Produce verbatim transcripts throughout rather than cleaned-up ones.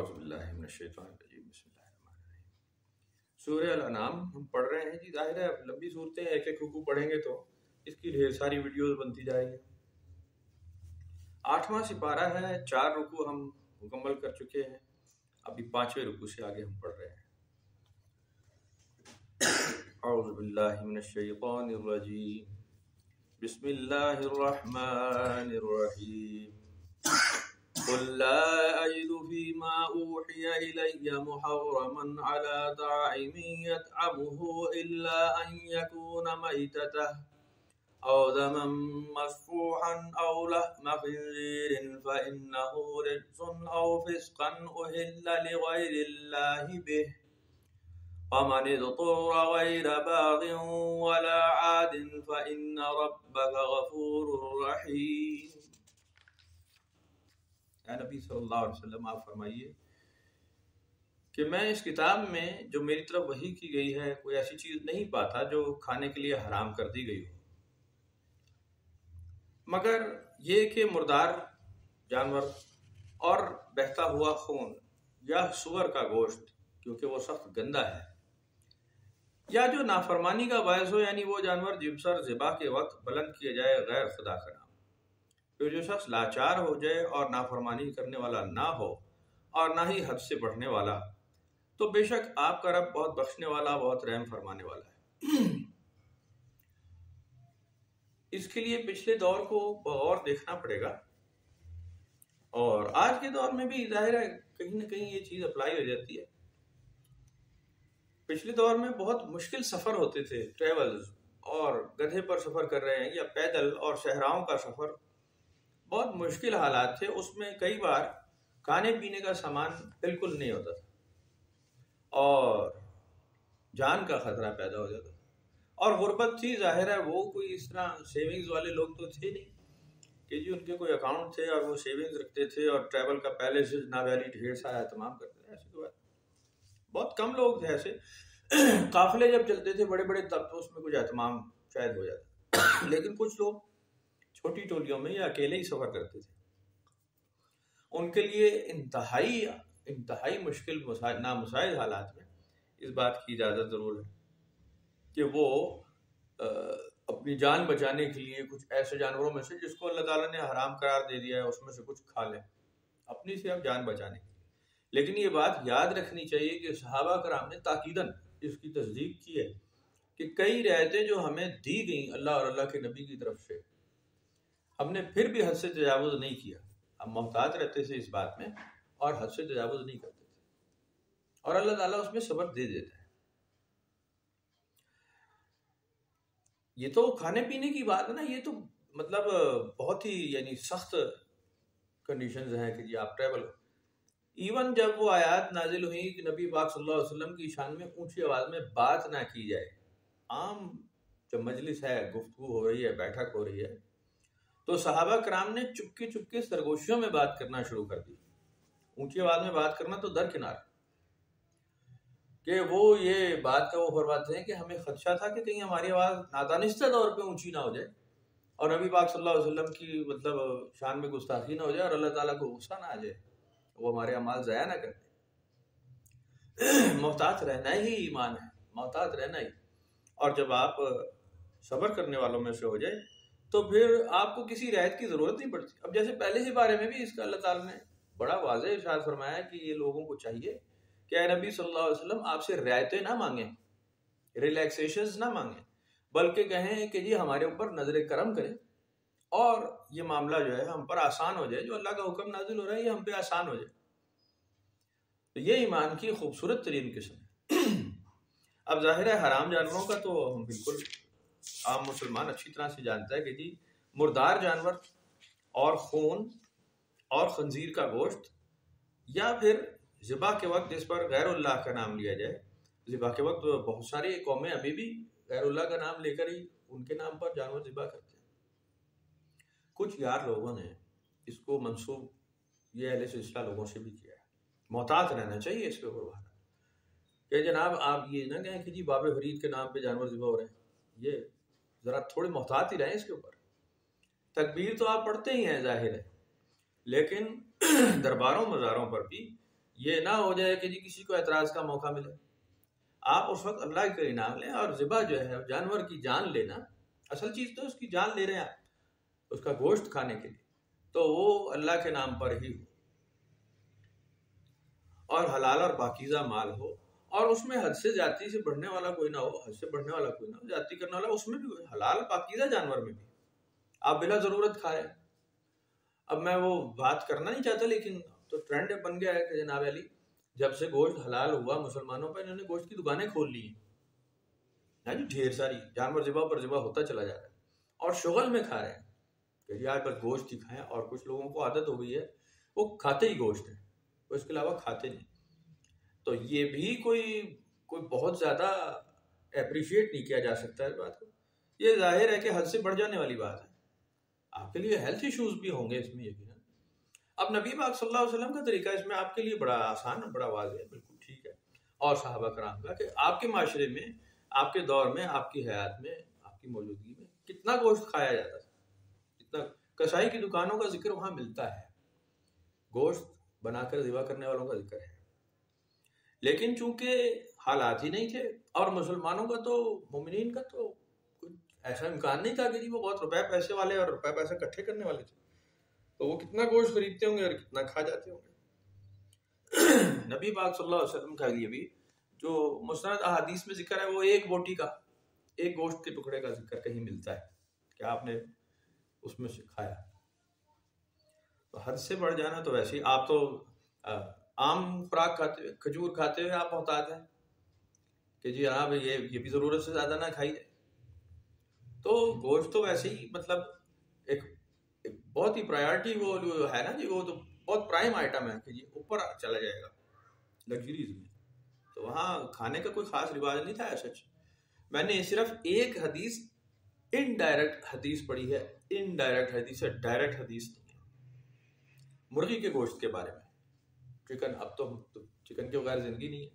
اعوذ باللہ من الشیطان الرجیم بسم اللہ الرحمن الرحیم۔ سورہ الانعام ہم پڑھ رہے ہیں جی، ظاہر ہے لمبی صورتیں ایک ایک رکوع پڑھیں گے تو اس کی ڈھیر ساری ویڈیوز بنتی جائے گی۔ آٹھواں سپارہ ہے، چار رکوع ہم مکمل کر چکے ہیں، ابھی پانچویں رکوع سے آگے ہم پڑھ رہے ہیں۔ اعوذ باللہ من الشیطان الرجیم بسم اللہ الرحمن الرحیم۔ قل لا أجد فيما أوحي إلي محرما على طاعم يطعمه إلا أن يكون ميتة أو دما مسفوحا أو لحم خنزير فإنه رجس أو فسقا أهل لغير الله به ومن اضطر غير باغ ولا عاد فإن ربك غفور رحيم۔ اے نبی صلی اللہ علیہ وسلم آپ فرمائیے کہ میں اس کتاب میں جو میری طرف وحی کی گئی ہے کوئی ایسی چیز نہیں پاتا جو کھانے کے لیے حرام کر دی گئی ہو، مگر یہ کہ مردار جانور اور بہتا ہوا خون یا سور کا گوشت، کیونکہ وہ سخت گندا ہے، یا جو نافرمانی کا باعث ہو، یعنی وہ جانور جب سر ذبح کے وقت بلند کیا جائے غیر خدا کا نام، پھر جو شخص لاچار ہو جائے اور نافرمانی کرنے والا نہ ہو اور نہ ہی حد سے بڑھنے والا، تو بے شک آپ کا رب بہت بخشنے والا، بہت رحم فرمانے والا ہے۔ اس کے لیے پچھلے دور کو بغور دیکھنا پڑے گا، اور آج کے دور میں بھی ظاہر ہے کہیں نہ کہیں یہ چیز اپلائی ہو جاتی ہے۔ پچھلے دور میں بہت مشکل سفر ہوتے تھے، ٹریولز، اور گدھے پر سفر کر رہے ہیں یا پیدل، اور صحراؤں کا سفر، بہت مشکل حالات تھے۔ اس میں کئی بار کھانے پینے کا سامان بالکل نہیں ہوتا تھا اور جان کا خطرہ پیدا ہو جاتا تھا، اور غربت تھی، ظاہر ہے وہ کوئی اس طرح سیونگز والے لوگ تو تھے نہیں کہ جی ان کے کوئی اکاؤنٹ تھے اور وہ سیونگز رکھتے تھے اور ٹریول کا پہلے سے ناویلی ڈھیر سارا اہتمام کرتے تھے۔ ایسی کوئی بہت کم لوگ تھے ایسے، قافلے جب چلتے تھے بڑے بڑے تب تو اس میں کچھ اہتمام شاید ہو جاتا، لیکن کچھ لوگ چھوٹی ٹولیوں میں یا اکیلے ہی سفر کرتے تھے، ان کے لیے انتہائی انتہائی مشکل نامساعد حالات میں اس بات کی اجازت ضرور ہے کہ وہ اپنی جان بچانے کے لیے کچھ ایسے جانوروں میں سے جس کو اللہ تعالیٰ نے حرام قرار دے دیا ہے اس میں سے کچھ کھا لیں اپنی سے اب جان بچانے کے لیے۔ لیکن یہ بات یاد رکھنی چاہیے کہ صحابہ کرام نے تاکیداً اس کی تصدیق کی ہے کہ کئی رعایتیں جو ہمیں دی گئیں اللہ اور اللہ کے نبی کی طرف سے، ہم نے پھر بھی حد سے تجاوز نہیں کیا، ہم محتاط رہتے تھے اس بات میں اور حد سے تجاوز نہیں کرتے تھے، اور اللہ تعالیٰ اس میں صبر دے دیتا ہے۔ یہ تو کھانے پینے کی بات ہے نا، یہ تو مطلب بہت ہی یعنی سخت کنڈیشنز ہیں کہ جی آپ ٹریول، ایون جب وہ آیات نازل ہوئی کہ نبی پاک صلی اللہ علیہ وسلم کی شان میں اونچی آواز میں بات نہ کی جائے، عام جب مجلس ہے، گفتگو ہو رہی ہے، بیٹھک ہو رہی ہے، تو صحابہ کرام نے چپکے چپکے سرگوشیوں میں بات کرنا شروع کر دی۔ اونچی آواز میں بات کرنا تو درکنار کہ وہ یہ بات کا وہ فرماتے ہیں کہ ہمیں خدشہ تھا کہ کہیں ہماری آواز نادانستہ طور پہ اونچی نہ ہو جائے اور نبی پاک صلی اللہ علیہ وسلم کی مطلب شان میں گستاخی نہ ہو جائے اور اللہ تعالیٰ کو غصہ نہ آ جائے، وہ ہمارے اعمال ضائع نہ کر دیں۔ محتاط رہنا ہی ایمان ہے، محتاط رہنا ہی، اور جب آپ صبر کرنے والوں میں سے ہو جائے تو پھر آپ کو کسی رعایت کی ضرورت نہیں پڑتی۔ اب جیسے پہلے ہی بارے میں بھی اس کا اللہ تعالیٰ نے بڑا واضح ارشاد فرمایا ہے کہ یہ لوگوں کو چاہیے کہ اے نبی صلی اللہ علیہ وسلم آپ سے رعایتیں نہ مانگیں، ریلیکسیشنز نہ مانگیں، بلکہ کہیں کہ جی ہمارے اوپر نظر کرم کریں اور یہ معاملہ جو ہے ہم پر آسان ہو جائے، جو اللہ کا حکم نازل ہو رہا ہے یہ ہم پہ آسان ہو جائے۔ تو یہ ایمان کی خوبصورت ترین قسم ہے۔ اب ظاہر ہے حرام جانوروں کا تو ہم بالکل عام مسلمان اچھی طرح سے جانتا ہے کہ جی مردار جانور اور خون اور خنزیر کا گوشت، یا پھر ذبح کے وقت جس پر غیر اللہ کا نام لیا جائے، ذبح کے وقت بہت ساری قومیں ابھی بھی غیر اللہ کا نام لے کر ہی ان کے نام پر جانور ذبح کرتے ہیں۔ کچھ یار لوگوں نے اس کو منسوب یہ اہل سلسلہ لوگوں سے بھی کیا ہے۔ محتاط رہنا چاہیے اس کے اوپر کہ جناب آپ یہ نہ کہیں کہ جی باب فرید کے نام پہ جانور ذبح ہو رہے ہیں، یہ ذرا تھوڑے محتاط ہی رہیں اس کے اوپر۔ تکبیر تو آپ پڑھتے ہی ہیں ظاہر ہے، لیکن درباروں مزاروں پر بھی یہ نہ ہو جائے کہ جی کسی کو اعتراض کا موقع ملے. آپ اس وقت اللہ کا انعام لیں. اور ذبح جو ہے جانور کی جان لینا، اصل چیز تو اس کی جان لے رہے ہیں آپ اس کا گوشت کھانے کے لیے، تو وہ اللہ کے نام پر ہی ہو اور حلال اور پاکیزہ مال ہو، اور اس میں حد سے زیادتی سے بڑھنے والا کوئی نہ ہو، حد سے بڑھنے والا کوئی نہ ہو، زیادتی کرنے والا اس میں بھی حلال پاکیزہ جانور میں بھی آپ بلا ضرورت کھائیں. اب میں وہ بات کرنا نہیں چاہتا، لیکن تو ٹرینڈ بن گیا ہے کہ جناب علی جب سے گوشت حلال ہوا مسلمانوں پر، انہوں نے گوشت کی دکانیں کھول لی ہیں جی، ڈھیر ساری جانور ذبح پر ذبح ہوتا چلا جا رہا ہے اور شغل میں کھا رہے ہیں کہ جی آج بس گوشت ہی کھائیں. اور کچھ لوگوں کو عادت ہو گئی ہے وہ کھاتے ہی گوشت ہے، وہ اس کے علاوہ کھاتے نہیں. تو یہ بھی کوئی کوئی بہت زیادہ اپریشیٹ نہیں کیا جا سکتا اس بات کو. یہ ظاہر ہے کہ حد سے بڑھ جانے والی بات ہے. آپ کے لیے ہیلتھ ایشوز بھی ہوں گے اس میں یقیناً. اب نبی پاک صلی اللہ علیہ وسلم کا طریقہ اس میں آپ کے لیے بڑا آسان ہے، بڑا واضح ہے، بالکل ٹھیک ہے. اور صحابہ کرام کا کہ آپ کے معاشرے میں، آپ کے دور میں، آپ کی حیات میں، آپ کی موجودگی میں کتنا گوشت کھایا جاتا تھا. کتنا کسائی کی دکانوں کا ذکر وہاں ملتا ہے، گوشت بنا کر ذبح کرنے والوں کا ذکر ہے. لیکن چونکہ حالات ہی نہیں تھے، اور مسلمانوں کا تو، مومنین کا تو ایسا امکان نہیں تھا کہ جی وہ بہت روپے پیسے والے اور روپے پیسے اکٹھے کرنے والے تھے، تو وہ کتنا گوشت خریدتے ہوں گے اور کتنا کھا جاتے ہوں گے. نبی پاک صلی اللہ علیہ وسلم کا لیے بھی جو مسند احادیث میں ذکر ہے وہ ایک بوٹی کا، ایک گوشت کے ٹکڑے کا ذکر کہیں ملتا ہے کہ آپ نے اس میں سے کھایا. تو حد سے بڑھ جانا تو ویسے ہی آپ تو عام خوراک کھاتے ہوئے، کھجور کھاتے ہوئے آپ محتاط ہیں کہ جی ہاں بھائی یہ یہ بھی ضرورت سے زیادہ نہ کھائی جائے. تو گوشت تو ویسے ہی مطلب ایک, ایک بہت ہی پرائیورٹی وہ جو ہے نا جی، وہ تو بہت پرائم آئٹم ہے کہ جی اوپر چلا جائے گا لگژریز میں. تو وہاں کھانے کا کوئی خاص رواج نہیں تھا. سچ میں نے صرف ایک حدیث انڈائریکٹ حدیث پڑھی ہے، انڈائریکٹ حدیث ہے، ڈائریکٹ حدیث نہیں ہے، مرغی کے گوشت کے بارے میں. چکن اب تو چکن کے بغیر زندگی نہیں ہے.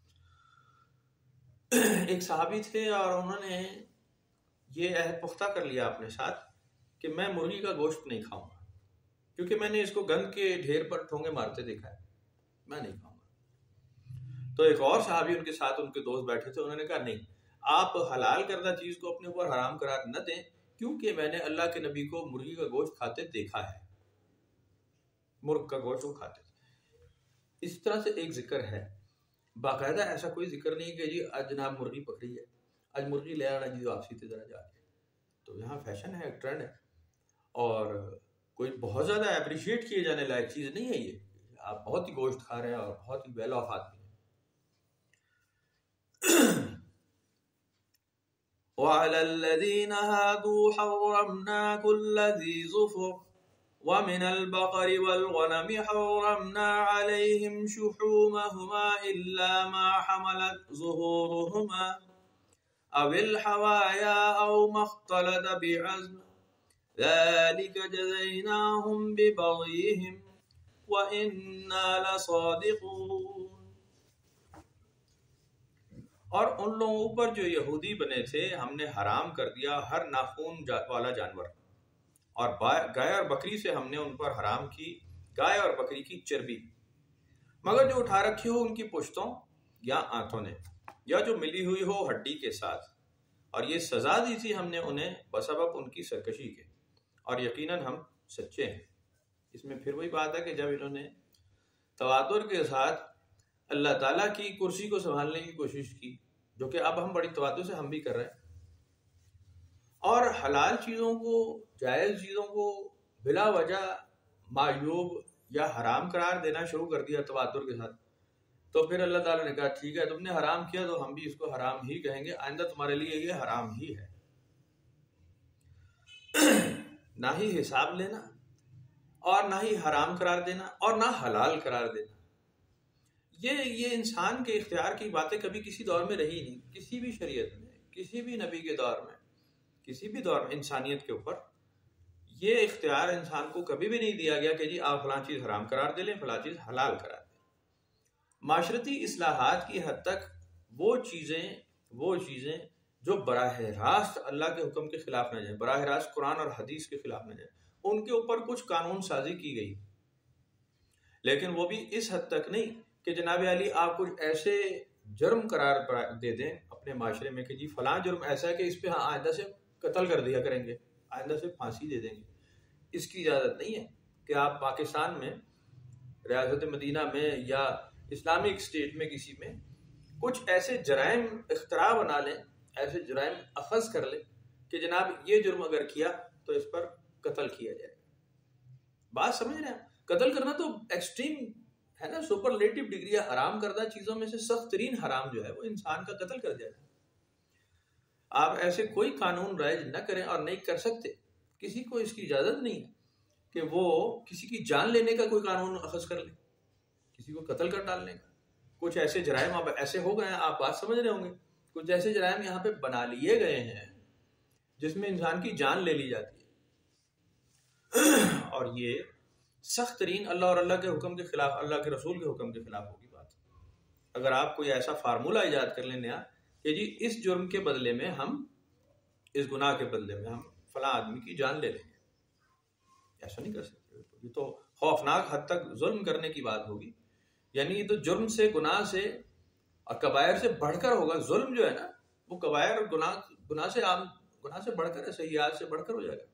ایک صحابی تھے اور انہوں نے یہ عہد پختہ کر لیا اپنے ساتھ کہ میں مرغی کا گوشت نہیں کھاؤں گا، کیونکہ میں نے اس کو گند کے ڈھیر پر ٹھونگے مارتے دیکھا ہے، میں نہیں کھاؤں گا. تو ایک اور صحابی ان کے ساتھ، ان کے دوست بیٹھے تھے، انہوں نے کہا نہیں، آپ حلال کردہ چیز کو اپنے اوپر حرام قرار نہ دیں، کیونکہ میں نے اللہ کے نبی کو مرغی کا گوشت کھاتے دیکھا ہے، مرغ کا گوشت وہ کھاتے تھے. اس طرح سے ایک ذکر ہے، باقاعدہ ایسا کوئی ذکر نہیں کہ جی آج جناب مرغی پکڑی ہے، آج مرغی لے آنا جی واپسی تے ذرا جا کے. تو یہاں فیشن ہے، ایک ٹرینڈ ہے، اور کوئی بہت زیادہ اپریشیٹ کیے جانے لائق چیز نہیں ہے یہ. آپ بہت ہی گوشت کھا رہے ہیں اور بہت ہی ویل آف آدمی ہیں. وَعَلَى الَّذِينَ هَادُوا حَرَّمْنَا كُلَّ ذِي ظُفُرٍ وَمِنَ الْبَقَرِ وَالْغَنَمِ حَرَّمْنَا عَلَيْهِمْ شُحُومَهُمَا إِلَّا مَا حَمَلَتْ ظُهُورُهُمَا أَوِ الْحَوَايَا أَوْ مَا اخْتَلَطَ بِعَظْمٍ ذَلِكَ جَزَيْنَاهُمْ بِبَغْيِهِمْ وَإِنَّا لَصَادِقُونَ. اور ان لوگوں پر جو یہودی بنے تھے ہم نے حرام کر دیا ہر ناخون والا جانور، اور گائے اور بکری سے ہم نے ان پر حرام کی گائے اور بکری کی چربی، مگر جو اٹھا رکھی ہو ان کی پشتوں یا آنتوں نے، یا جو ملی ہوئی ہو ہڈی کے ساتھ. اور یہ سزا دی تھی ہم نے انہیں بسبب ان کی سرکشی کے، اور یقیناً ہم سچے ہیں. اس میں پھر وہی بات ہے کہ جب انہوں نے تواتر کے ساتھ اللہ تعالیٰ کی کرسی کو سنبھالنے کی کوشش کی، جو کہ اب ہم بڑی تواتر سے ہم بھی کر رہے ہیں، اور حلال چیزوں کو، جائز چیزوں کو بلا وجہ معیوب یا حرام قرار دینا شروع کر دیا تواتر کے ساتھ، تو پھر اللہ تعالیٰ نے کہا ٹھیک ہے تم نے حرام کیا تو ہم بھی اس کو حرام ہی کہیں گے، آئندہ تمہارے لیے یہ حرام ہی ہے. نہ ہی حساب لینا، اور نہ ہی حرام قرار دینا، اور نہ حلال قرار دینا. یہ یہ انسان کے اختیار کی باتیں کبھی کسی دور میں رہی نہیں، کسی بھی شریعت میں، کسی بھی نبی کے دور میں، کسی بھی دور میں انسانیت کے اوپر یہ اختیار انسان کو کبھی بھی نہیں دیا گیا کہ جی آپ فلاں چیز حرام قرار دے لیں، فلاں چیز حلال قرار دیں. معاشرتی اصلاحات کی حد تک وہ چیزیں وہ چیزیں جو براہ راست اللہ کے حکم کے خلاف نہ جائیں، براہ راست قرآن اور حدیث کے خلاف نہ جائیں، ان کے اوپر کچھ قانون سازی کی گئی. لیکن وہ بھی اس حد تک نہیں کہ جناب علی آپ کچھ ایسے جرم قرار دے دیں اپنے معاشرے میں کہ جی فلاں جرم ایسا ہے کہ اس پہ ہاں آئندہ سے قتل کر دیا کریں گے، آئندہ سے پھانسی دے دیں گے. اس کی اجازت نہیں ہے کہ آپ پاکستان میں ریاست مدینہ میں یا اسلامک اسٹیٹ میں کسی میں کچھ ایسے جرائم اختراع بنا لیں، ایسے جرائم اخذ کر لیں کہ جناب یہ جرم اگر کیا تو اس پر قتل کیا جائے. بات سمجھ رہے ہیں؟ قتل کرنا تو ایکسٹریم ہے نا، سپرلیٹو ڈگری ہے. حرام کردہ چیزوں میں سے سخت ترین حرام جو ہے وہ انسان کا قتل کر جائے. آپ ایسے کوئی قانون رائج نہ کریں اور نہیں کر سکتے. کسی کو اس کی اجازت نہیں ہے کہ وہ کسی کی جان لینے کا کوئی قانون اخذ کر لے، کسی کو قتل کر ڈالنے کا. کچھ ایسے جرائم اب ایسے ہو گئے ہیں، آپ بات سمجھ رہے ہوں گے، کچھ ایسے جرائم یہاں پہ بنا لیے گئے ہیں جس میں انسان کی جان لے لی جاتی ہے. اور یہ سخت ترین اللہ اور اللہ کے حکم کے خلاف، اللہ کے رسول کے حکم کے خلاف ہوگی بات. اگر آپ کوئی ایسا فارمولہ ایجاد کر لیں نیا کہ جی اس جرم کے بدلے میں ہم، اس گناہ کے بدلے میں ہم فلاں آدمی کی جان لے لیں گے، ایسا نہیں کر سکتے. یہ تو خوفناک حد تک ظلم کرنے کی بات ہوگی. یعنی یہ تو جرم سے، گناہ سے اور کبائر سے بڑھ کر ہوگا. ظلم جو ہے نا وہ کبائر اور گناہ گناہ سے عام گناہ سے بڑھ کر ہے، سیئات سے بڑھ کر ہو جائے گا.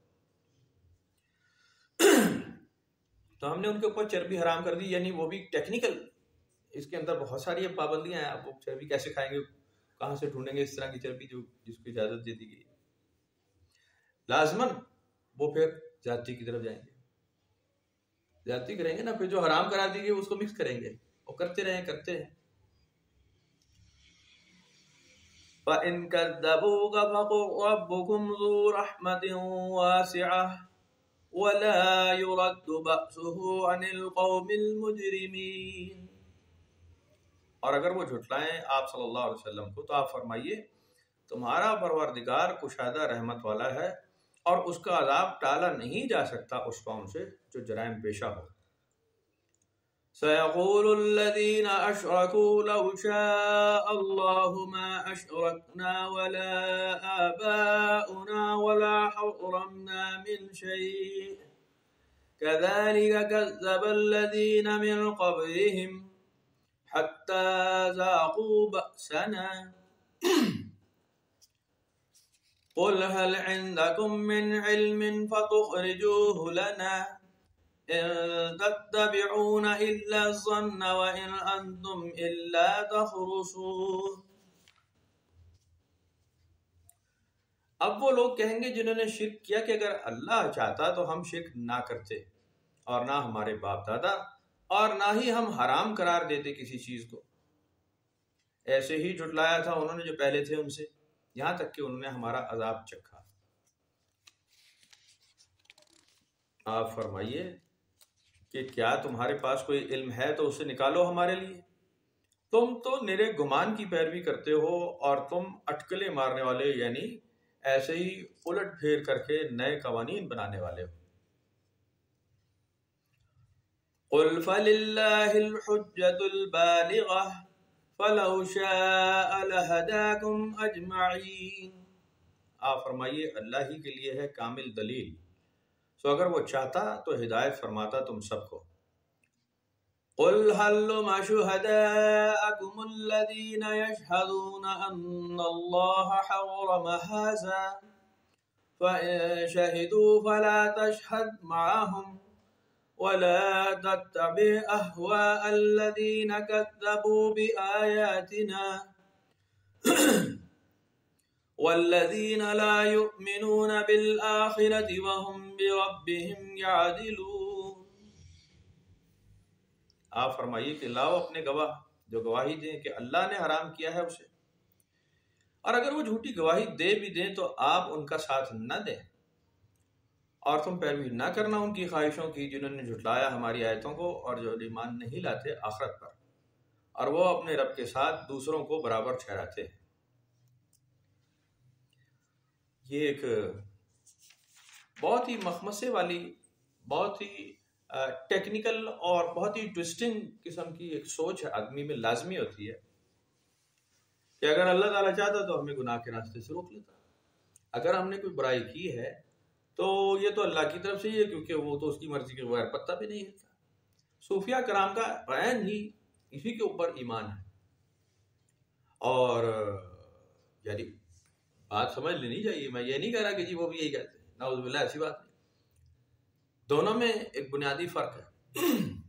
تو ہم نے ان کے اوپر چربی حرام کر دی، یعنی وہ بھی ٹیکنیکل. اس کے اندر بہت ساری پابندیاں ہیں. آپ وہ چربی کیسے کھائیں گے، کہاں سے ڈھونڈیں گے اس طرح کی چربی جو جس کو اجازت دے دی گئی. لازماً وہ پھر زیادتی کی طرف جائیں گے، زیادتی کریں گے نا، پھر جو حرام کرا دی گئی اس کو مکس کریں گے اور کرتے رہیں کرتے ہیں. فَإِن كَذَّبُوكَ فَقُلْ رَبُّكُمْ ذُو رَحْمَةٍ وَاسِعَةٍ وَلَا يُرَدُّ بَأْسُهُ عَنِ الْقَوْمِ الْمُجْرِمِينَ. اور اگر وہ جھٹلائیں آپ صلی اللہ علیہ وسلم کو تو آپ فرمائیے تمہارا پروردگار کشادہ رحمت والا ہے اور اس کا عذاب ٹالا نہیں جا سکتا اس قوم سے جو جرائم پیشہ ہو. سَيَقُولُ الَّذِينَ أَشْرَكُوا لَوْ شَاءَ اللَّهُ مَا أَشْرَكْنَا وَلَا آبَاؤُنَا وَلَا حَرَّمْنَا مِنْ شَيْءٍ كَذَلِكَ كَذَّبَ الَّذِينَ مِنْ قَبْلِهِمْ حَتَّى ذَاقُوا بَأْسَنَا قُلْ هَلْ عِنْدَكُمْ مِنْ عِلْمٍ فَتُخْرِجُوهُ لَنَا إِن تَتَّبِعُونَ إِلَّا الظَّنَّ وَإِنْ أَنْتُمْ إِلَّا تَخْرُصُونَ. اب وہ لوگ کہیں گے جنہوں نے شرک کیا کہ اگر اللہ چاہتا تو ہم شرک نہ کرتے اور نہ ہمارے باپ دادا اور نہ ہی ہم حرام قرار دیتے کسی چیز کو. ایسے ہی جھٹلایا تھا انہوں نے جو پہلے تھے ان سے، یہاں تک کہ انہوں نے ہمارا عذاب چکھا. آپ فرمائیے کہ کیا تمہارے پاس کوئی علم ہے تو اسے نکالو ہمارے لیے. تم تو نرے گمان کی پیروی کرتے ہو اور تم اٹکلے مارنے والے، یعنی ایسے ہی الٹ پھیر کر کے نئے قوانین بنانے والے ہو. قُلْ فَلِلَّهِ الْحُجَّةُ الْبَالِغَةُ فَلَوْ شَاءَ لَهَدَاكُمْ أَجْمَعِينَ. آپ فرمائیے اللہ ہی کے لیے ہے کامل دلیل، سو اگر وہ چاہتا تو ہدایت فرماتا تم سب کو. قُلْ هَلُّمَ شُهَدَاءَكُمُ الَّذِينَ يَشْهَدُونَ أَنَّ اللَّهَ حَرَّمَ هَٰذَا فَإِن شَهِدُوا فَلَا تَشْهَدْ مَعَهُمْ وَلَا تَتَّبِعْ أَهْوَاءَ الَّذِينَ كَذَّبُوا بِآيَاتِنَا وَالَّذِينَ لَا يُؤْمِنُونَ بِالْآخِرَةِ وَهُمْ بِرَبِّهِمْ يَعْدِلُونَ. آپ فرمائیے کہ لاؤ اپنے گواہ جو گواہی دیں کہ اللہ نے حرام کیا ہے اسے، اور اگر وہ جھوٹی گواہی دے بھی دیں تو آپ ان کا ساتھ نہ دیں اور تم پیروی نہ کرنا ان کی خواہشوں کی جنہوں نے جھٹلایا ہماری آیتوں کو اور جو ایمان نہیں لاتے آخرت پر، اور وہ اپنے رب کے ساتھ دوسروں کو برابر ٹھہراتے ہیں. یہ ایک بہت ہی مخمصے والی، بہت ہی ٹیکنیکل اور بہت ہی ٹوسٹنگ قسم کی ایک سوچ آدمی میں لازمی ہوتی ہے کہ اگر اللہ تعالیٰ چاہتا تو ہمیں گناہ کے راستے سے روک لیتا. اگر ہم نے کوئی برائی کی ہے تو یہ تو اللہ کی طرف سے ہی ہے، کیونکہ وہ تو اس کی مرضی کے بغیر پتہ بھی نہیں ہلتا. صوفیہ کرام کا عین ہی اسی کے اوپر ایمان ہے. اور یعنی بات سمجھ لینی چاہیے، میں یہ نہیں کہہ رہا کہ جی وہ بھی یہی کہتے ہیں، نعوذ باللہ، ایسی بات نہیں. دونوں میں ایک بنیادی فرق ہے.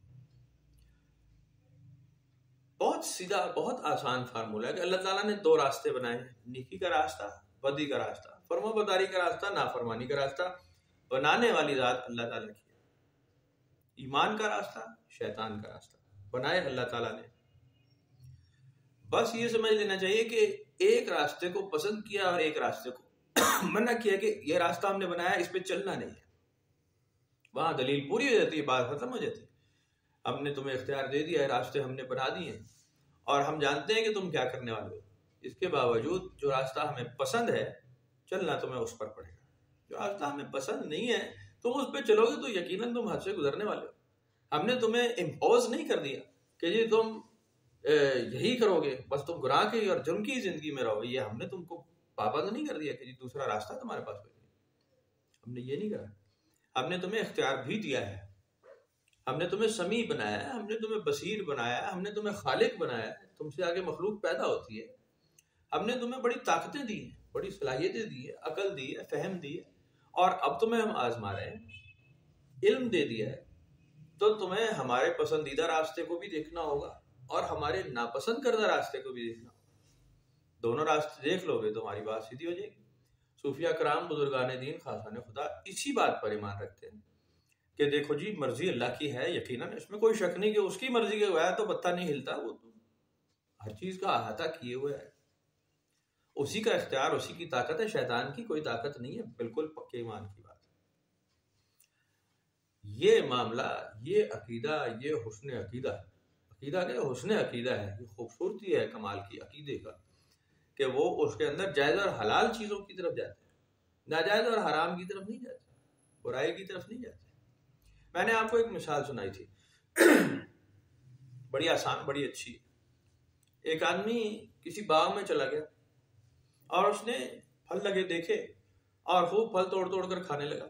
بہت سیدھا، بہت آسان فارمولہ ہے کہ اللہ تعالیٰ نے دو راستے بنائے ہیں، نیکی کا راستہ، بدی کا راستہ، فرما برداری کا راستہ، نافرمانی کا راستہ. بنانے والی ذات اللہ تعالیٰ کی ہے. ایمان کا راستہ، شیطان کا راستہ بنائے اللہ تعالیٰ نے. بس یہ سمجھ لینا چاہیے کہ ایک راستے کو پسند کیا اور ایک راستے کو منع کیا کہ یہ راستہ ہم نے بنایا، اس پہ چلنا نہیں ہے. وہاں دلیل پوری ہو جاتی ہے، بات ختم ہو جاتی ہے. ہم نے تمہیں اختیار دے دیا ہے، راستے ہم نے بنا دیے ہیں اور ہم جانتے ہیں کہ تم کیا کرنے والے ہو. اس کے باوجود جو راستہ ہمیں پسند ہے چلنا تمہیں اس پر پڑے گا. جو راستہ ہمیں پسند نہیں ہے تم اس پہ چلو گے تو یقیناً تم حد سے گزرنے والے ہو. ہم نے تمہیں امپوز نہیں کر دیا کہ جی تم یہی کرو گے، بس تم گناہ کی اور جرم کی زندگی میں رہو. یہ ہم نے تم کو پابند نہیں کر دیا کہ جی دوسرا راستہ تمہارے پاس کوئی نہیں. ہم نے یہ نہیں کرا. ہم نے تمہیں اختیار بھی دیا ہے. ہم نے تمہیں سمیع بنایا ہے، ہم نے تمہیں بصیر بنایا ہے، ہم نے تمہیں خالق بنایا ہے. تم سے آگے مخلوق پیدا ہوتی ہے. ہم نے تمہیں بڑی طاقتیں دی ہیں، بڑی صلاحیتیں دی ہیں، عقل دی ہے، فہم دی ہے. اور اب تمہیں ہم آزما رہے ہیں، علم دے دیا ہے. تو تمہیں ہمارے پسندیدہ راستے کو بھی دیکھنا ہوگا اور ہمارے ناپسند کردہ راستے کو بھی دیکھنا ہوگا. دونوں راستے دیکھ لو گے تو ہماری بات سیدھی ہو جائے گی. صوفیہ کرام، بزرگان دین، خاصان خدا اسی بات پر ایمان رکھتے ہیں کہ دیکھو جی مرضی اللہ کی ہے، یقیناً اس میں کوئی شک نہیں کہ اس کی مرضی کے بغیر تو پتہ نہیں ہلتا. وہ تو ہر چیز کا احاطہ کیے ہوئے ہے، اسی کا اختیار، اسی کی طاقت ہے. شیطان کی کوئی طاقت نہیں ہے. بالکل پکے ایمان کی بات. یہ معاملہ، یہ عقیدہ، یہ حسن عقیدہ، عقیدہ کیا حسن عقیدہ ہے. یہ خوبصورتی ہے کمال کی عقیدے کا کہ وہ اس کے اندر جائز اور حلال چیزوں کی طرف جاتے ہیں، ناجائز اور حرام کی طرف نہیں جاتے، برائی کی طرف نہیں جاتے. میں نے آپ کو ایک مثال سنائی تھی، بڑی آسان، بڑی اچھی. ایک آدمی کسی باغ میں چلا گیا اور اس نے پھل لگے دیکھے اور خوب پھل توڑ توڑ کر کھانے لگا.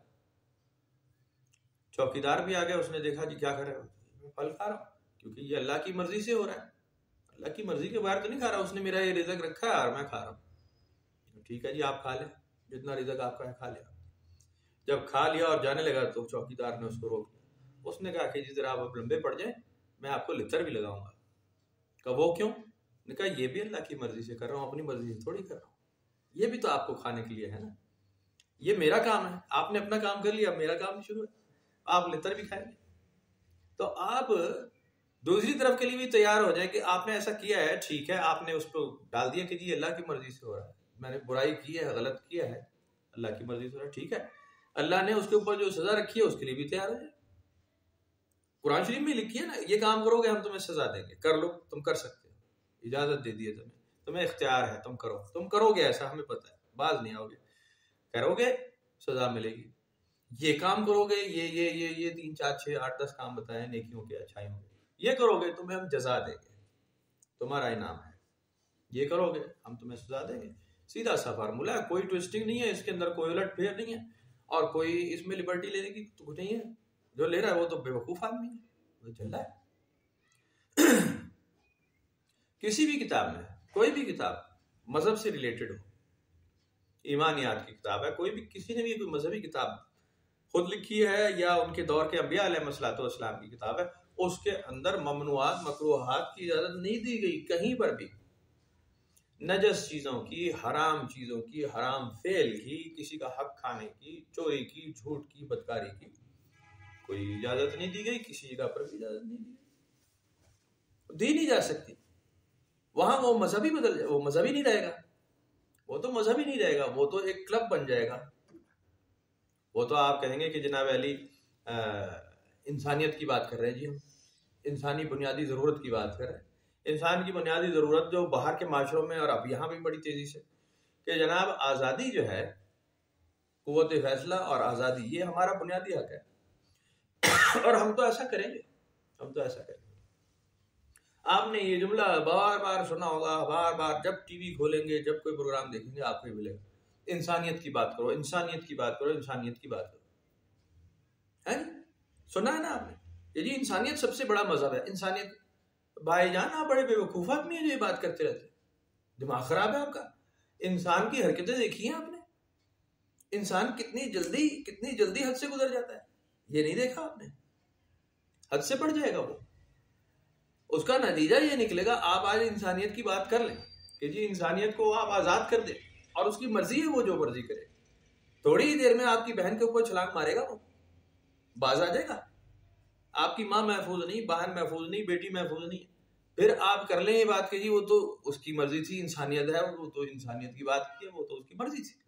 چوکیدار بھی آ گیا، اس نے دیکھا جی کیا کر رہے ہو؟ میں پھل کھا رہا ہوں کیونکہ یہ اللہ کی مرضی سے ہو رہا ہے، اللہ کی مرضی کے باہر تو نہیں کھا رہا. اس نے میرا یہ رزق رکھا ہے اور میں کھا رہا ہوں. ٹھیک ہے جی آپ کھا لیں، جتنا رزق آپ کا ہے کھا لیں. جب کھا لیا اور جانے لگا تو چوکیدار نے اس کو روک لیا. اس نے کہا کہ جی ذرا آپ لمبے پڑ جائیں، میں آپ کو لتر بھی لگاؤں گا. کہا وہ کیوں؟ نے کہا یہ بھی اللہ کی مرضی سے کر رہا ہوں، اپنی مرضی سے تھوڑی کر رہا ہوں. یہ بھی تو آپ کو کھانے کے لیے ہے نا، یہ میرا کام ہے. آپ نے اپنا کام کر لیا، اب میرا کام شروع ہے، آپ لتر بھی کھائیں گے. تو آپ دوسری طرف کے لیے بھی تیار ہو جائیں کہ آپ نے ایسا کیا ہے، ٹھیک ہے، آپ نے اس کو ڈال دیا کہ جی اللہ کی مرضی سے ہو رہا ہے، میں نے برائی کی ہے، غلط کیا ہے، اللہ کی مرضی سے ہو رہا ہے. ٹھیک ہے، اللہ نے اس کے اوپر جو سزا رکھی ہے اس کے لیے بھی تیار ہو جائے. قرآن شریف میں لکھی ہے نا، یہ کام کرو گے ہم تمہیں سزا دیں گے، کر لو، تم کر سکتے ہو، اجازت دے دی ہے تمہیں، تمہیں اختیار ہے، تم کرو. تم کرو گے ایسا، ہمیں پتہ ہے، باز نہیں آؤ گے، کرو گے سزا ملے گی. یہ کام کرو گے، یہ یہ یہ یہ تین چار چھ آٹھ دس کام بتائے نیکیوں کے، اچھائیوں کے، یہ کرو گے تمہیں ہم جزا دیں گے، تمہارا انعام ہے. یہ کرو گے ہم تمہیں سزا دیں گے. سیدھا سا فارمولہ ہے، کوئی ٹوسٹنگ نہیں ہے اس کے اندر، کوئی الٹ پھیر نہیں ہے اور کوئی اس میں لبرٹی لینے کی تو کچھ نہیں ہے. جو لے رہا ہے وہ تو بے وقوف آدمی ہے، وہ چل رہا ہے. کسی بھی کتاب میں، کوئی بھی کتاب مذہب سے ریلیٹڈ ہو، ایمانیات کی کتاب ہے، کوئی بھی کسی نے بھی کوئی مذہبی کتاب خود لکھی ہے یا ان کے دور کے انبیاء علیہ الصلوۃ والسلام کی کتاب ہے، اس کے اندر ممنوعات مکروہات کی اجازت نہیں دی گئی کہیں پر بھی. نجس چیزوں کی، حرام چیزوں کی، حرام فعل کی، کسی کا حق کھانے کی، چوری کی، جھوٹ کی، بدکاری کی کوئی اجازت نہیں دی گئی. کسی جگہ پر بھی اجازت نہیں دی گئی، دی نہیں جا سکتی. وہاں وہ مذہبی بدل جائے، وہ مذہبی نہیں رہے گا، وہ تو مذہبی نہیں رہے گا، وہ تو ایک کلب بن جائے گا. وہ تو آپ کہیں گے کہ جناب علی انسانیت کی بات کر رہے ہیں جی، ہم انسانی بنیادی ضرورت کی بات کر رہے ہیں. انسان کی بنیادی ضرورت جو باہر کے معاشروں میں اور اب یہاں بھی بڑی تیزی سے کہ جناب آزادی جو ہے، قوت فیصلہ اور آزادی، یہ ہمارا بنیادی حق ہے اور ہم تو ایسا کریں گے، ہم تو ایسا کریں گے. آپ نے یہ جملہ بار بار سنا ہوگا، بار بار جب ٹی وی کھولیں گے، جب کوئی پروگرام دیکھیں گے آپ کو ملے گا، انسانیت کی بات کرو، انسانیت کی بات کرو، انسانیت کی بات کرو. ہے سنا ہے نا آپ نے؟ یہ جی انسانیت سب سے بڑا مذہب ہے. انسانیت بھائی جان آپ بڑے بیوقوف آدمی ہیں جو یہ بات کرتے رہتے ہیں. دماغ خراب ہے آپ کا. انسان کی حرکتیں دیکھی ہیں آپ نے؟ انسان کتنی جلدی کتنی جلدی حد سے گزر جاتا ہے. یہ نہیں دیکھا آپ نے؟ حد سے بڑھ جائے گا وہ. اس کا نتیجہ یہ نکلے گا آپ آج انسانیت کی بات کر لیں کہ جی انسانیت کو آپ آزاد کر دیں اور اس کی مرضی ہے وہ جو مرضی کرے. تھوڑی ہی دیر میں آپ کی بہن کے اوپر چھلانگ مارے گا وہ. باز آ جائے گا. آپ کی ماں محفوظ نہیں, بہن محفوظ نہیں, بیٹی محفوظ نہیں. پھر آپ کر لیں یہ بات کہ جی وہ تو اس کی مرضی تھی, انسانیت ہے, وہ تو انسانیت کی بات کی ہے, وہ تو اس کی مرضی تھی.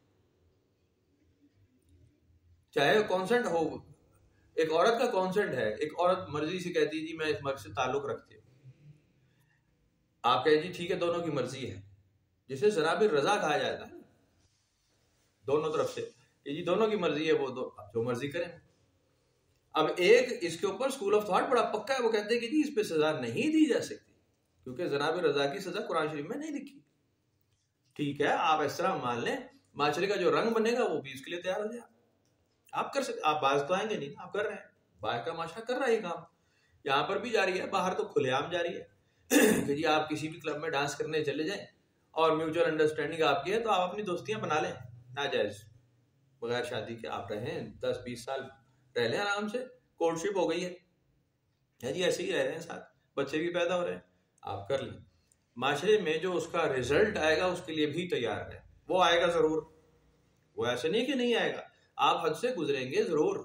چاہے کانسنٹ ہو, ایک عورت کا کانسنٹ ہے, ایک عورت مرضی سے کہتی ہے جی میں اس مرد سے تعلق رکھتی ہوں, آپ کہیں جی ٹھیک ہے دونوں کی مرضی ہے, جسے جناب رضا کہا جاتا ہے دونوں طرف سے کہ جی دونوں کی مرضی ہے, وہ دو جو مرضی کریں. اب ایک اس کے اوپر اسکول آف تھاٹ بڑا پکا ہے, وہ کہتے ہیں کہ جی اس پہ سزا نہیں دی جا سکتی کیونکہ جناب رضا کی سزا قرآن شریف میں نہیں لکھی. ٹھیک ہے آپ اس طرح مان لیں, معاشرے کا جو رنگ بنے گا وہ بھی اس کے لیے تیار ہو جائے. آپ کر سکتے, آپ باز تو آئیں گے نہیں, آپ کر رہے ہیں, باہر کا معاشرہ کر رہا ہے یہ کام, یہاں پر بھی جاری ہے, باہر تو کھلے عام جاری ہے کہ جی آپ کسی بھی کلب میں ڈانس کرنے چلے جائیں اور میوچل انڈرسٹینڈنگ آپ کی ہے تو آپ اپنی دوستیاں بنا لیں ناجائز, بغیر شادی کے آپ رہیں دس بیس سال رہ لیں آرام سے, کورٹشپ ہو گئی ہے جی, ایسے ہی رہ رہے ہیں ساتھ, بچے بھی پیدا ہو رہے ہیں, آپ کر لیں. معاشرے میں جو اس کا رزلٹ آئے گا اس کے لیے بھی تیار ہے, وہ آئے گا ضرور, وہ ایسے نہیں کہ نہیں آئے گا, آپ حد سے گزریں گے ضرور.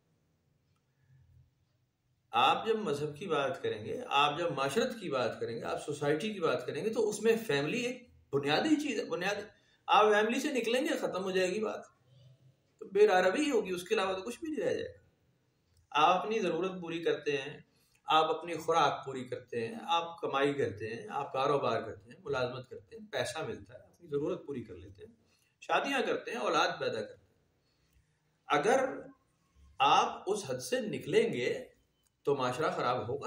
آپ جب مذہب کی بات کریں گے, آپ جب معاشرت کی بات کریں گے, آپ سوسائٹی کی بات کریں گے تو اس میں فیملی ایک بنیادی چیز ہے, بنیادی. آپ فیملی سے نکلیں گے ختم ہو جائے گی بات, تو بے روی ہوگی, اس کے علاوہ تو کچھ بھی نہیں رہ جائے گا. آپ اپنی ضرورت پوری کرتے ہیں, آپ اپنی خوراک پوری کرتے ہیں, آپ کمائی کرتے ہیں, آپ کاروبار کرتے ہیں, ملازمت کرتے ہیں, پیسہ ملتا ہے, اپنی ضرورت پوری کر لیتے ہیں, شادیاں کرتے ہیں, اولاد پیدا کرتے ہیں. اگر آپ اس حد سے نکلیں گے تو معاشرہ خراب ہوگا.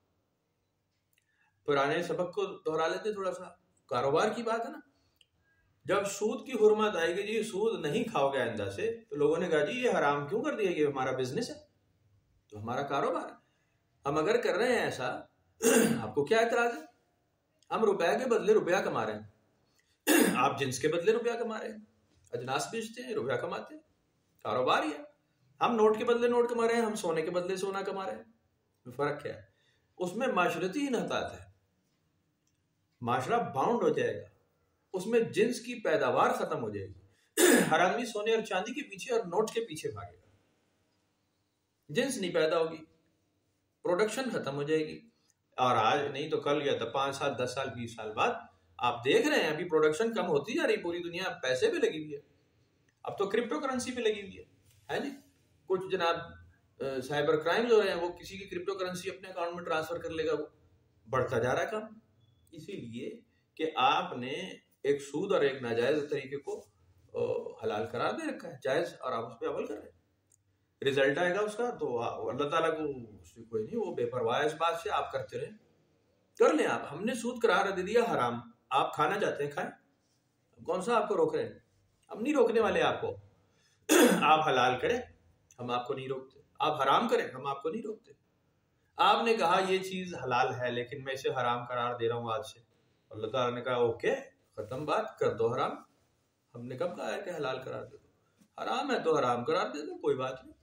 پرانے سبق کو دہرا لیتے تھوڑا سا, کاروبار کی بات ہے نا, جب سود کی حرمت آئے گی جی سود نہیں کھاؤ گے آئندہ سے, تو لوگوں نے کہا جی یہ حرام کیوں کر دیا, یہ ہمارا بزنس ہے, تو ہمارا کاروبار ہے, ہم اگر کر رہے ہیں ایسا آپ کو کیا اعتراض ہے؟ ہم روپے کے بدلے روپیہ کما رہے ہیں, آپ جنس کے بدلے روپیہ کما رہے ہیں, اجناس بیچتے ہیں روپیہ کماتے ہیں, کاروبار ہی ہے. ہم نوٹ کے بدلے نوٹ کما رہے ہیں, ہم سونے کے بدلے سونا کما رہے ہیں, فرق کیا ہے؟ اس میں معاشرتی انحطاط ہے, معاشرہ باؤنڈ ہو جائے گا, اس میں جنس کی پیداوار ختم ہو جائے گی. ہر آدمی سونے اور چاندی کے پیچھے اور نوٹ کے پیچھے بھاگے گا, جنس نہیں پیدا ہوگی, پروڈکشن ختم ہو جائے گی. اور آج نہیں تو کل یا تو پانچ سال دس سال بیس سال بعد آپ دیکھ رہے ہیں ابھی پروڈکشن کم ہوتی جا رہی, پوری دنیا پیسے پہ لگی ہوئی ہے, اب تو کرپٹو کرنسی پہ لگی ہوئی ہے جی. کچھ جناب سائبر کرائم جو رہے ہیں وہ کسی کی کرپٹو کرنسی اپنے اکاؤنٹ میں ٹرانسفر کر لے گا, وہ بڑھتا جا رہا ہے کام. اسی لیے کہ آپ نے ایک سود اور ایک ناجائز طریقے کو حلال قرار دے رکھا ہے, جائز, اور آپ اس پہ عمل کر رہے ہیں. رزلٹ آئے گا اس کا تو اللہ تعالیٰ کو اس سے کوئی نہیں, وہ بے پرواہ اس بات سے, آپ کرتے رہیں, کر لیں آپ. ہم نے سود قرار دے دیا حرام, آپ کھانا چاہتے ہیں کھائیں, کون سا آپ کو روک رہے ہیں؟ ہم نہیں روکنے والے آپ کو. آپ حلال کریں, ہم آپ کو نہیں روکتے, آپ حرام کریں, ہم آپ کو نہیں روکتے. آپ نے کہا یہ چیز حلال ہے لیکن میں اسے حرام قرار دے رہا ہوں آج سے, اللہ تعالیٰ نے کہا اوکے ختم بات, کر دو حرام. ہم نے کب کہا ہے کہ حلال قرار دے دو؟ حرام ہے تو حرام قرار دے دو, کوئی بات نہیں.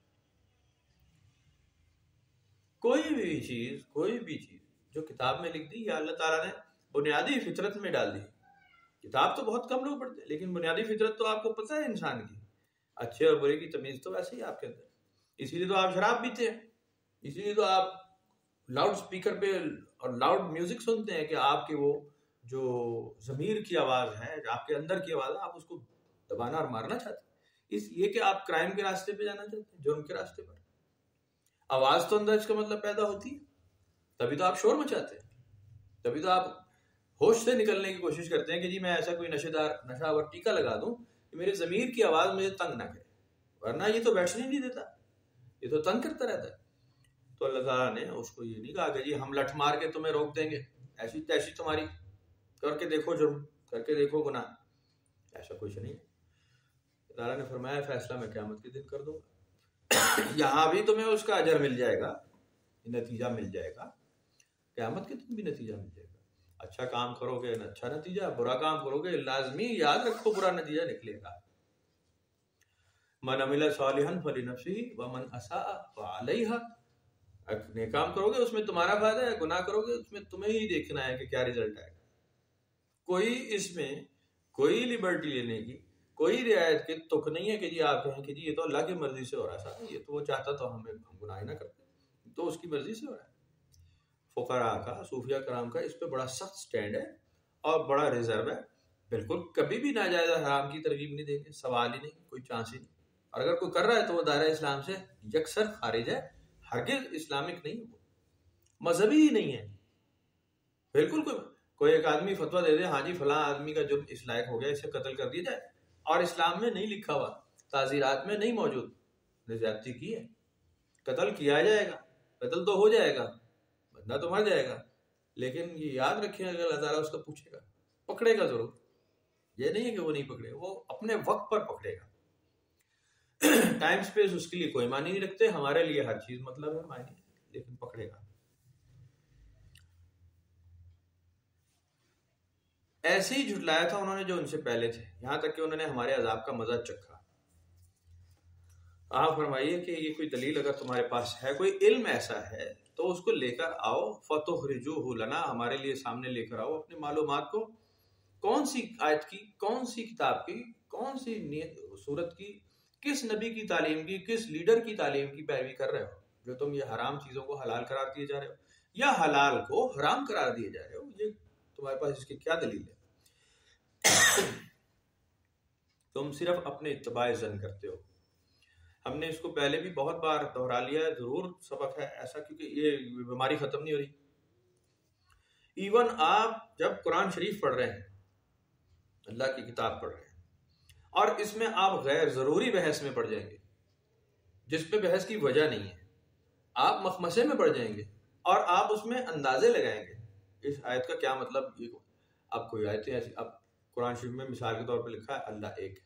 کوئی بھی چیز کوئی بھی چیز جو کتاب میں لکھ دی یا اللہ تعالیٰ نے بنیادی فطرت میں ڈال دی. کتاب تو بہت کم لوگ پڑھتے ہیں لیکن بنیادی فطرت تو آپ کو پتہ ہے انسان کی, اچھے اور برے کی تمیز تو ویسے ہی آپ کے اندر. اسی لیے تو آپ شراب پیتے ہیں, اسی لیے تو آپ لاؤڈ سپیکر پہ اور لاؤڈ میوزک سنتے ہیں کہ آپ کی وہ جو ضمیر کی آواز ہے, آپ کے اندر کی آواز ہے, آپ اس کو دبانا اور مارنا چاہتے ہیں. اس لیے کہ آپ کرائم کے راستے پہ جانا چاہتے ہیں, جرم کے راستے پر. آواز تو اندر اس کا مطلب پیدا ہوتی ہے, تبھی تو آپ شور مچاتے ہیں, تبھی تو آپ ہوش سے نکلنے کی کوشش کرتے ہیں کہ جی میں ایسا کوئی نشے دار نشہ اور ٹیکا لگا دوں کہ میرے ضمیر کی آواز مجھے تنگ نہ کرے, ورنہ یہ تو بیٹھنے نہیں دیتا, یہ تو تنگ کرتا رہتا ہے. تو اللہ تعالیٰ نے اس کو یہ نہیں کہا کہ جی ہم لٹھ مار کے تمہیں روک دیں گے, ایسی تیسی تمہاری کر کے دیکھو جرم, کر کے دیکھو گناہ, ایسا کچھ نہیں. اللہ تعالیٰ نے فرمایا فیصلہ میں قیامت کے دن کر دوں گا, یہاں بھی تمہیں اس کا اجر مل جائے گا نتیجہ مل جائے گا، قیامت کے دن بھی نتیجہ مل جائے گا۔ اچھا کام کرو گے اچھا نتیجہ، برا کام کرو گے لازمی یاد رکھو برا نتیجہ نکلے گا۔ من عمل صالحا فلنفسه ومن اساء فعليها، نیک کام کرو گے اس میں تمہارا فائدہ ہے، گناہ کرو گے اس میں تمہیں ہی دیکھنا ہے کہ کیا رزلٹ آئے گا۔ کوئی اس میں کوئی لبرٹی لینے کی، کوئی رعایت کی تک نہیں ہے کہ جی آپ کہیں کہ جی یہ تو اللہ کی مرضی سے ہو رہا ہے صاحب، یہ تو وہ چاہتا تو ہمیں ہم گناہ نہ کرتے، تو اس کی مرضی سے ہو رہا ہے۔ فقراء کا، صوفیہ کرام کا اس پہ بڑا سخت سٹینڈ ہے اور بڑا ریزرو ہے، بالکل کبھی بھی ناجائز حرام کی ترغیب نہیں دیں گے، سوال ہی نہیں، کوئی چانس ہی نہیں۔ اور اگر کوئی کر رہا ہے تو وہ دائرہ اسلام سے یکسر خارج ہے، ہرگز اسلامک نہیں، وہ مذہبی ہی نہیں ہے بالکل۔ کوئی کوئی ایک آدمی فتویٰ دے دے ہاں جی فلاں آدمی کا جرم اس لائق ہو گیا اسے قتل کر دیا جائے، اور اسلام میں نہیں لکھا ہوا، تعزیرات میں نہیں موجود، نے زیادتی کی ہے، قتل کیا جائے گا، قتل تو ہو جائے گا، بندہ تو مر جائے گا، لیکن یہ یاد رکھیں اگر اللہ تعالیٰ اس کا پوچھے گا پکڑے گا ضرور، یہ نہیں ہے کہ وہ نہیں پکڑے، وہ اپنے وقت پر پکڑے گا۔ ٹائم سپیس اس کے لیے کوئی معنی نہیں رکھتے، ہمارے لیے ہر چیز مطلب ہے معنی، لیکن پکڑے گا۔ ایسے ہی جھٹلایا تھا انہوں نے جو ان سے پہلے تھے، یہاں تک کہ انہوں نے ہمارے عذاب کا مزہ چکھا۔ آپ فرمائیے کہ یہ کوئی دلیل اگر تمہارے پاس ہے، کوئی علم ایسا ہے تو اس کو لے کر آؤ، فَتُخْرِجُوهُ لَنَا، ہمارے لیے سامنے لے کر آؤ اپنے معلومات کو، کون سی آیت کی، کون سی کتاب کی، کون سی صورت کی، کس نبی کی تعلیم کی، کس لیڈر کی تعلیم کی پیروی کر رہے ہو جو تم یہ حرام چیزوں کو حلال قرار دیے جا رہے ہو یا حلال کو حرام قرار دیے جا رہے ہو، یہ تمہارے پاس اس کی کیا دلیل ہے؟ تم صرف اپنے اتباع ظن کرتے ہو۔ ہم نے اس کو پہلے بھی بہت بار دہرا لیا ہے، ضرور سبق ہے ایسا، کیونکہ یہ بیماری ختم نہیں ہو رہی۔ ایون آپ جب قرآن شریف پڑھ رہے ہیں، اللہ کی کتاب پڑھ رہے ہیں، اور اس میں آپ غیر ضروری بحث میں پڑ جائیں گے جس پہ بحث کی وجہ نہیں ہے، آپ مخمسے میں پڑ جائیں گے اور آپ اس میں اندازے لگائیں گے اس آیت کا کیا مطلب۔ یہ اب کوئی آیتیں ایسی، اب قرآن شریف میں مثال کے طور پہ لکھا ہے اللہ ایک ہے،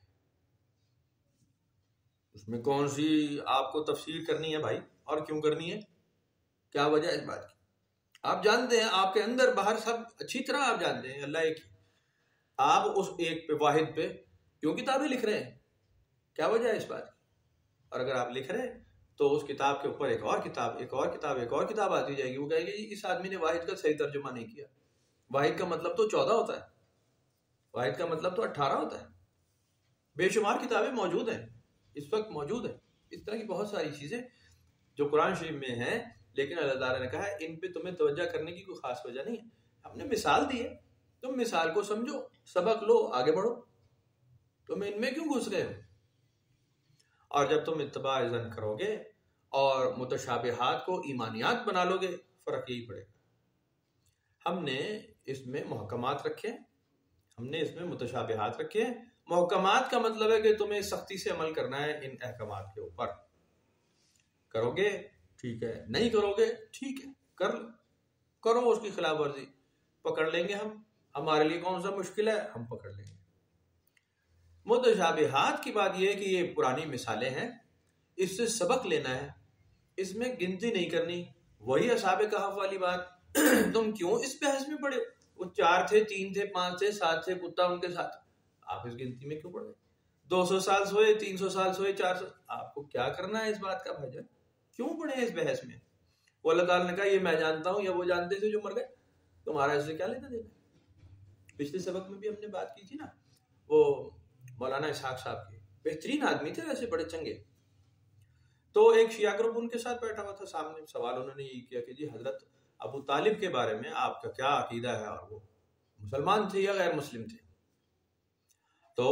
اس میں کون سی آپ کو تفسیر کرنی ہے بھائی، اور کیوں کرنی ہے، کیا وجہ ہے اس بات کی؟ آپ جانتے ہیں، آپ کے اندر باہر سب اچھی طرح آپ جانتے ہیں اللہ ایک ہے، آپ اس ایک پہ واحد پہ کیوں کتابیں لکھ رہے ہیں، کیا وجہ ہے اس بات کی؟ اور اگر آپ لکھ رہے ہیں تو اس کتاب کے اوپر ایک اور کتاب ایک اور کتاب ایک اور کتاب آتی جائے گی، وہ کہے گی اس آدمی نے واحد کا صحیح ترجمہ نہیں کیا، واحد کا مطلب تو چودہ ہوتا ہے، واحد کا مطلب تو اٹھارہ ہوتا ہے، بے شمار کتابیں موجود ہیں، اس وقت موجود ہیں، اس طرح کی بہت ساری چیزیں جو قرآن شریف میں ہیں، لیکن اللہ تعالیٰ نے کہا ہے ان پہ تمہیں توجہ کرنے کی کوئی خاص وجہ نہیں ہے، ہم نے مثال دی ہے، تم مثال کو سمجھو، سبق لو، آگے بڑھو، تم ان میں کیوں گھس گئے ہو؟ اور جب تم اتباع ظن کرو گے اور متشابہات کو ایمانیات بنا لو گے، فرق یہی پڑے گا۔ ہم نے اس میں محکمات رکھے، ہم نے اس میں متشابہات رکھے۔ محکمات کا مطلب ہے کہ تمہیں سختی سے عمل کرنا ہے ان احکامات کے اوپر، کرو گے ٹھیک ہے، نہیں کرو گے ٹھیک ہے، کر لو، کرو اس کی خلاف ورزی، پکڑ لیں گے ہم، ہمارے لیے کون سا مشکل ہے، ہم پکڑ لیں گے۔ متشابہات کی بات یہ ہے کہ یہ پرانی مثالیں ہیں، اس سے سبق لینا ہے، اس میں گنتی نہیں کرنی، وہی اصحاب کہف والی بات، تم کیوں اس بحث میں پڑے؟ وہ چار تھے، تین تھے، پانچ تھے، سات تھے، کتا ان کے ساتھ، آپ اس گنتی میں کیوں پڑ گئے؟ دو سو سال سوئے، تین سو سال سوئے، چار سو، آپ کو کیا کرنا ہے اس بات کا بھائی جان؟ کیوں پڑے اس بحث میں؟ وہ اللہ تعالیٰ نے کہا یہ میں جانتا ہوں یا وہ جانتے تھے جو مر گئے، تمہارا اس سے کیا لینا دینا؟ پچھلے سبق میں بھی ہم نے بات کی تھی نا، وہ مولانا اسحاق صاحب کے بہترین آدمی تھے ویسے، بڑے چنگے، تو ایک شیعہ گروپ ان کے ساتھ بیٹھا ہوا تھا، سامنے سوال انہوں نے یہ کیا کہ جی حضرت ابو طالب کے بارے میں آپ کا کیا عقیدہ ہے، اور وہ مسلمان تھے یا غیر مسلم تھے؟ تو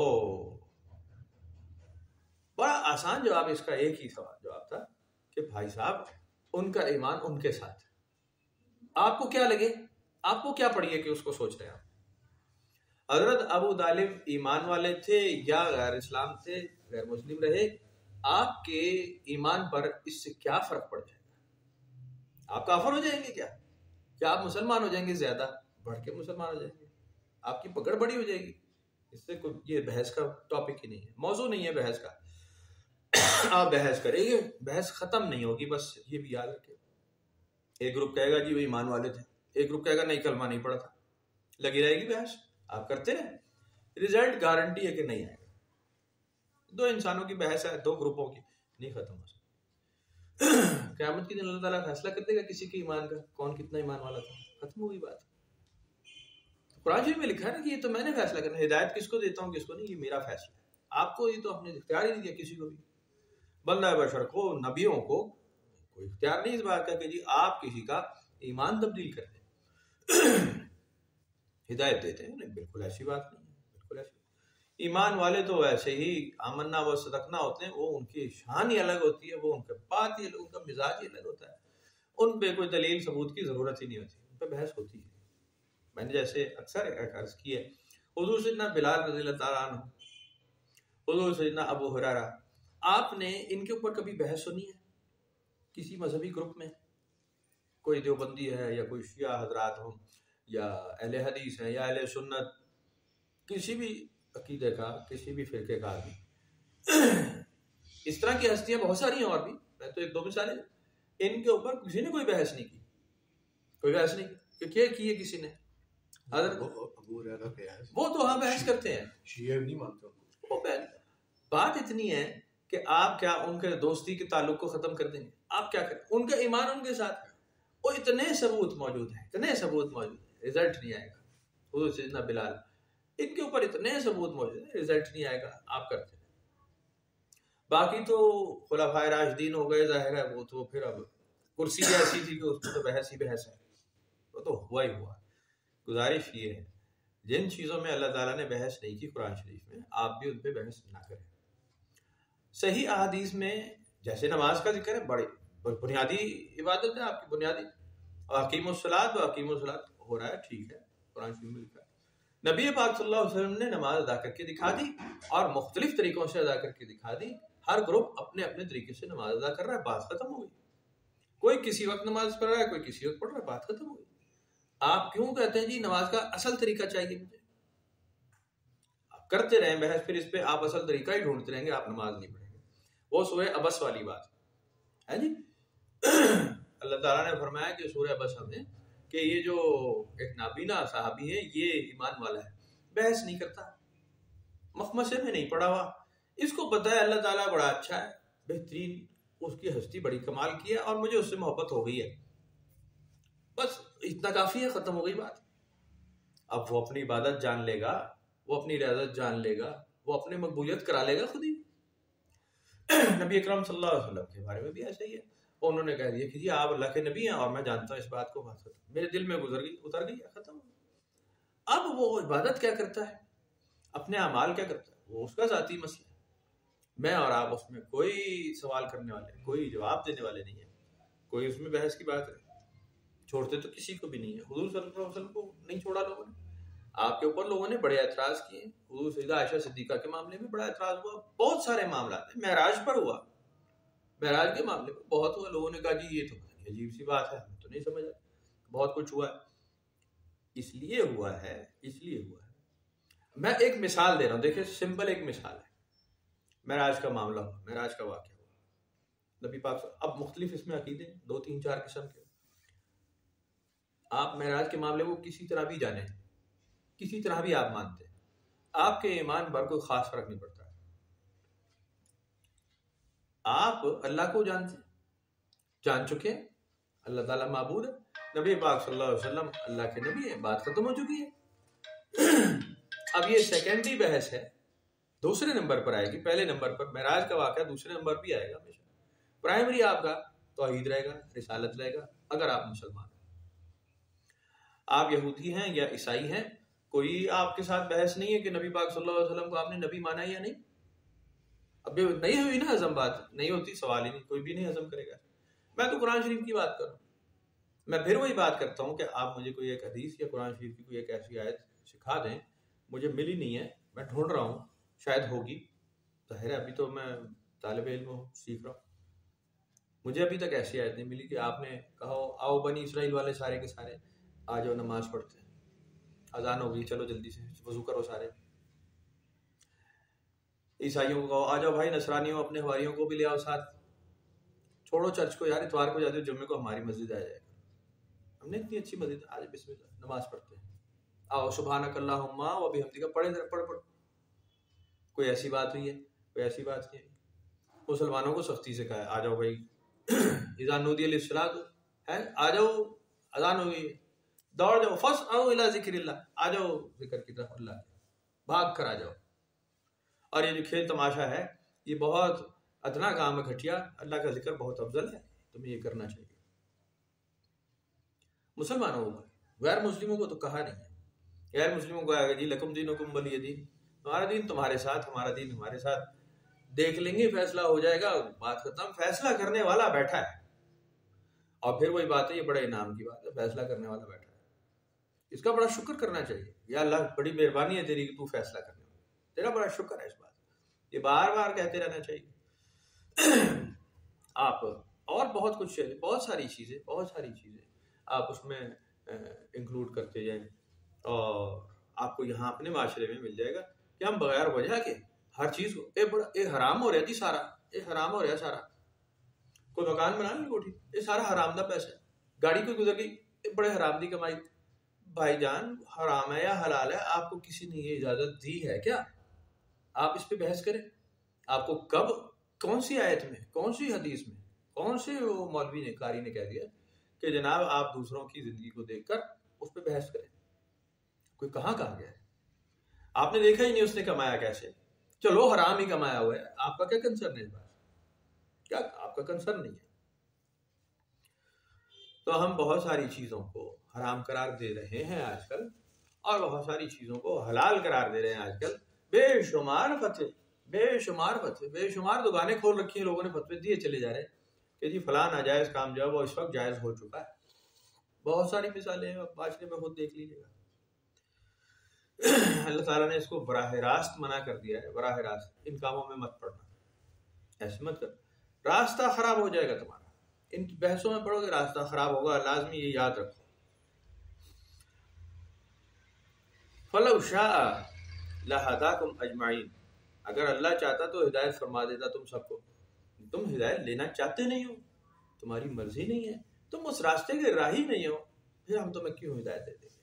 بڑا آسان جواب اس کا ایک ہی سوال جواب تھا کہ بھائی صاحب ان کا ایمان ان کے ساتھ ہے، آپ کو کیا لگے، آپ کو کیا پڑی ہے کہ اس کو سوچ رہے ہیں آپ؟ حضرت ابو طالب ایمان والے تھے یا غیر اسلام تھے، غیر مسلم رہے، آپ کے ایمان پر اس سے کیا فرق پڑ جائے گا؟ آپ کافر ہو جائیں گے کیا؟ کیا آپ مسلمان ہو جائیں گے، زیادہ بڑھ کے مسلمان ہو جائیں گے، آپ کی پکڑ بڑی ہو جائے گی، اس سے کوئی یہ بحث کا ٹاپک ہی نہیں ہے، موضوع نہیں ہے بحث کا۔ آپ بحث کریں گے، بحث ختم نہیں ہوگی، بس یہ بھی یاد رکھیں۔ ایک گروپ کہے گا جی وہ ایمان والے تھے، ایک گروپ کہے گا نہیں کلمہ نہیں پڑا تھا، لگی رہے گی بحث، آپ کرتے رہیں، رزلٹ گارنٹی ہے کہ نہیں آئے گا۔ دو انسانوں کی بحث ہے، دو گروپوں کی، نہیں ختم ہو سکتی۔ قیامت کے دن اللہ تعالیٰ فیصلہ کر دے گا کسی کے ایمان کا، کون کتنا ایمان والا تھا، ختم ہوگی بات۔ قرآن شریف میں لکھا ہے نا کہ یہ تو میں نے فیصلہ کرنا، ہدایت کس کو دیتا ہوں کس کو نہیں، یہ میرا فیصلہ ہے، آپ کو یہ تو اپنے اختیار ہی نہیں دیا کسی کو بھی، بندہ بشر کو، نبیوں کو کوئی اختیار نہیں اس بات کا کہ جی آپ کسی کا ایمان تبدیل کر دیں، ہدایت دیتے ہیں، نہیں بالکل ایسی بات نہیں ہے، بالکل ایسی۔ ایمان والے تو ایسے ہی آمنا و صدقنا ہوتے ہیں، وہ ان کی شان ہی الگ ہوتی ہے، وہ ان کا بات ہی الگ، ان کا مزاج ہی الگ ہوتا ہے، ان پہ کوئی دلیل ثبوت کی ضرورت ہی نہیں ہوتی، ان پہ بحث ہوتی ہے۔ میں نے جیسے اکثر عرض کی ہے، حضور سیدنا بلال رضی اللہ تعالیٰ عنہ، حضور سیدنا ابو ہریرہ، آپ نے ان کے اوپر کبھی بحث سنی ہے کسی مذہبی گروپ میں؟ کوئی دیوبندی ہے یا کوئی شیعہ حضرات ہوں یا اہل حدیث ہیں یا اہل سنت، کسی بھی عقیدے کا، کسی بھی فرقے کا آدمی، اس طرح کی ہستیاں بہت ساری ہیں، اور بھی میں تو ایک دو مثالیں، ان کے اوپر کسی نے کوئی بحث نہیں کی، کوئی بحث نہیں کی، کیا کی ہے کسی نے؟ وہ تو ہاں بحث کرتے ہیں، شیعہ نہیں مانتے، وہ بات اتنی ہے کہ آپ کیا ان کے دوستی کے تعلق کو ختم کر دیں گے؟ آپ کیا کریں؟ ان کا ایمان ان کے ساتھ ہے، وہ اتنے ثبوت موجود ہیں، اتنے ثبوت موجود ہیں، رزلٹ نہیں آئے گا۔ حضور سیدنا بلال، ان کے اوپر اتنے ثبوت موجود ہیں، رزلٹ نہیں آئے گا، آپ کرتے ہیں۔ باقی تو خلفائے راشدین ہو گئے، ظاہر ہے وہ تو پھر اب کرسی ایسی تھی کہ اس میں تو بحث ہی بحث ہے، وہ تو ہوا ہی ہوا۔ گزارش یہ ہے جن چیزوں میں اللہ تعالیٰ نے بحث نہیں کی قرآن شریف میں، آپ بھی ان پہ بحث نہ کریں۔ صحیح احادیث میں جیسے نماز کا ذکر ہے، بڑی بنیادی عبادت ہے آپ کی، بنیادی، حکیم الصلاۃ و حکیم الصلاۃ ہو رہا ہے، ٹھیک ہے، قرآن شریف میں لکھا ہے۔ نبی پاک صلی اللہ علیہ وسلم نے نماز ادا کر کے دکھا دی، اور مختلف طریقوں سے ادا کر کے دکھا دی، ہر گروپ اپنے اپنے طریقے سے نماز ادا کر رہا ہے، بات ختم ہو گئی۔ کوئی کسی وقت نماز پڑھ رہا ہے، کوئی کسی وقت پڑھ رہا ہے، بات ختم ہو گئی۔ آپ کیوں کہتے ہیں جی نماز کا اصل طریقہ چاہیے مجھے؟ آپ کرتے رہیں بحث، پھر اس پہ آپ اصل طریقہ ہی ڈھونڈتے رہیں گے، آپ نماز نہیں پڑھیں گے، وہ سورہ ابس والی بات ہے جی۔ اللہ تعالیٰ نے فرمایا کہ سورہ ابس میں کہ یہ جو ایک نابینا صحابی ہے یہ ایمان والا ہے، بحث نہیں کرتا، مخمصے میں نہیں پڑا ہوا، اس کو پتہ ہے اللہ تعالیٰ بڑا اچھا ہے، بہترین، اس کی ہستی بڑی کمال کی ہے، اور مجھے اس سے محبت ہو گئی ہے، بس اتنا کافی ہے، ختم ہو گئی بات۔ اب وہ اپنی عبادت جان لے گا، وہ اپنی ریاضت جان لے گا، وہ اپنی مقبولیت کرا لے گا خود ہی۔ نبی اکرم صلی اللہ علیہ وسلم کے بارے میں بھی ایسا ہی ہے، انہوں نے کہہ دیا کہ جی آپ اللہ کے نبی ہیں اور میں جانتا ہوں اس بات کو، بات ختم، میرے دل میں گزر گئی، اتر گئی، ختم ہو گئی۔ اب وہ عبادت کیا کرتا ہے، اپنے اعمال کیا کرتا ہے، وہ اس کا ذاتی مسئلہ ہے، میں اور آپ اس میں کوئی سوال کرنے والے، کوئی جواب دینے والے نہیں ہیں، کوئی اس میں بحث کی بات ہے، چھوڑتے تو کسی کو بھی نہیں ہے، حضور صلی اللہ علیہ وسلم کو نہیں چھوڑا لوگوں نے، آپ کے اوپر لوگوں نے بڑے اعتراض کیے، حضور سیدہ عائشہ صدیقہ کے معاملے میں بڑا اعتراض ہوا، بہت سارے معاملات ہیں، معراج پر ہوا، معراج کے معاملے میں بہت ہوا، لوگوں نے کہا جی یہ تو عجیب سی بات ہے، ہمیں تو نہیں سمجھ آئی، بہت کچھ ہوا ہے۔ اس لیے ہوا ہے، اس لیے ہوا ہے، میں ایک مثال دے رہا ہوں، دیکھیں سمپل ایک مثال ہے، معراج کا معاملہ ہوا، معراج کا واقعہ ہوا، نبی پاک، اب مختلف اس میں عقیدے دو تین چار قسم کے، آپ معراج کے معاملے کو کسی طرح بھی جانیں، کسی طرح بھی آپ مانتے ہیں، آپ کے ایمان پر کوئی خاص فرق نہیں پڑتا، آپ اللہ کو جانتے ہیں، جان چکے ہیں، اللہ تعالیٰ معبود ہے، نبی پاک صلی اللہ علیہ وسلم اللہ کے نبی ہیں، بات ختم ہو چکی ہے۔ اب یہ سیکنڈری بحث ہے، دوسرے نمبر پر آئے گی، پہلے نمبر پر معراج کا واقعہ دوسرے نمبر بھی آئے گا ہمیشہ، پرائمری آپ کا توحید رہے گا، رسالت رہے گا، اگر آپ مسلمان ہیں، آپ یہودی ہیں یا عیسائی ہیں، کوئی آپ کے ساتھ بحث نہیں ہے کہ نبی پاک صلی اللہ علیہ وسلم کو آپ نے نبی مانا یا نہیں، اب نہیں ہوئی نا ہضم، بات نہیں ہوتی، سوال ہی نہیں، کوئی بھی نہیں ہضم کرے گا۔ میں تو قرآن شریف کی بات کر رہا ہوں، میں پھر وہی بات کرتا ہوں کہ آپ مجھے کوئی ایک حدیث یا قرآن شریف کی کوئی ایک ایسی آیت سکھا دیں، مجھے ملی نہیں ہے، میں ڈھونڈ رہا ہوں، شاید ہوگی، ظاہر ہے ابھی تو میں طالب علم ہوں، سیکھ رہا ہوں، مجھے ابھی تک ایسی آیت نہیں ملی کہ آپ نے کہا ہو آؤ بنی اسرائیل والے سارے کے سارے آ جاؤ نماز پڑھتے ہیں، اذان ہو گئی چلو جلدی سے وضو کرو سارے، عیسائیوں کو کہو آ جاؤ بھائی، نصرانیوں اپنے حواریوں کو بھی لے آؤ ساتھ، چھوڑو چرچ کو یار، اتوار کو جاتے ہو، جمعے کو ہماری مسجد آ جائے گا، ہم نے اتنی اچھی مسجد، آج بسم اللہ نماز پڑھتے ہیں، آؤ سبحانک اللہم و بحمدک پڑھے پڑھ پڑھ کوئی ایسی بات ہوئی ہے؟ کوئی ایسی بات نہیں ہے۔ مسلمانوں کو سختی سے کہا ہے آ جاؤ بھائی، اذا نودی للصلاۃ ہے، آ جاؤ اذان ہوئی ہے، دوڑ جاؤ، فاسعوا الی ذکر اللہ، آ جاؤ ذکر کی طرف اللہ کے، بھاگ کر آ جاؤ۔ اور یہ جو کھیل تماشا ہے یہ بہت ادنا کام ہے گھٹیا، اللہ کا ذکر بہت افضل ہے، تمہیں یہ کرنا چاہیے۔ مسلمانوں کو، غیر مسلموں کو تو کہا نہیں ہے، غیر مسلموں کو آئے گا جی لکم دینکم ولی دین، تمہارا دین تمہارے ساتھ، ہمارا دین ہمارے ساتھ، دیکھ لیں گے فیصلہ ہو جائے گا، بات ختم، فیصلہ کرنے والا بیٹھا ہے۔ اور پھر وہی بات ہے، یہ بڑے انعام کی بات ہے، فیصلہ کرنے والا بیٹھا ہے، اس کا بڑا شکر کرنا چاہیے، یا اللہ بڑی مہربانی ہے تیری کہ تو فیصلہ کرنے والا، تیرا بڑا شکر ہے اس بات، یہ بار بار کہتے رہنا چاہیے۔ آپ اور بہت کچھ، بہت ساری چیزیں بہت ساری چیزیں آپ اس میں انکلوڈ کرتے جائیں، اور آپ کو یہاں اپنے معاشرے میں مل جائے گا کہ ہم بغیر وجہ کے ہر چیز کو اے بڑا اے حرام ہو رہا جی، سارا اے حرام ہو رہا ہے، سارا کوئی مکان بنا لی کوٹھی، یہ سارا حرام دا پیسہ ہے، گاڑی کوئی گزر گئی، یہ بڑے حرام دی کمائی۔ بھائی جان حرام ہے یا حلال ہے، آپ کو کسی نے یہ اجازت دی ہے کیا؟ آپ اس پہ بحث کریں، آپ کو کب، کون سی آیت میں، کون سی حدیث میں، کون سے وہ مولوی نے، قاری نے کہہ دیا کہ جناب آپ دوسروں کی زندگی کو دیکھ کر اس پہ بحث کریں؟ کوئی کہاں کہا گیا ہے؟ آپ نے دیکھا ہی نہیں اس نے کمایا کیسے، چلو حرام ہی کمایا ہوا ہے، آپ کا کیا کنسرن ہے اس بات، کیا آپ کا کنسرن نہیں ہے؟ تو ہم بہت ساری چیزوں کو حرام قرار دے رہے ہیں آج کل، اور بہت ساری چیزوں کو حلال قرار دے رہے ہیں آج کل، بے شمار فتوے، بے شمار فتوے، بے شمار دکانیں کھول رکھی ہیں لوگوں نے، فتوے دیے چلے جا رہے ہیں کہ جی فلاں ناجائز کام جو ہے وہ اس وقت جائز ہو چکا ہے۔ بہت ساری مثالیں ہیں، معاشرے میں خود دیکھ لیجیے گا۔ اللہ تعالیٰ نے اس کو براہ راست منع کر دیا ہے، براہ راست ان کاموں میں مت پڑنا، ایسے مت کر، راستہ خراب ہو جائے گا تمہارا، ان بحثوں میں پڑھو گے راستہ خراب ہوگا، لازمی یہ یاد رکھو۔ فَلَوْ شَاءَ لَهَدَاكُمْ أَجْمَعِينَ، اگر اللہ چاہتا تو ہدایت فرما دیتا تم سب کو، تم ہدایت لینا چاہتے نہیں ہو، تمہاری مرضی نہیں ہے، تم اس راستے کے راہی نہیں ہو، پھر ہم تمہیں کیوں ہدایت دے دیں گے؟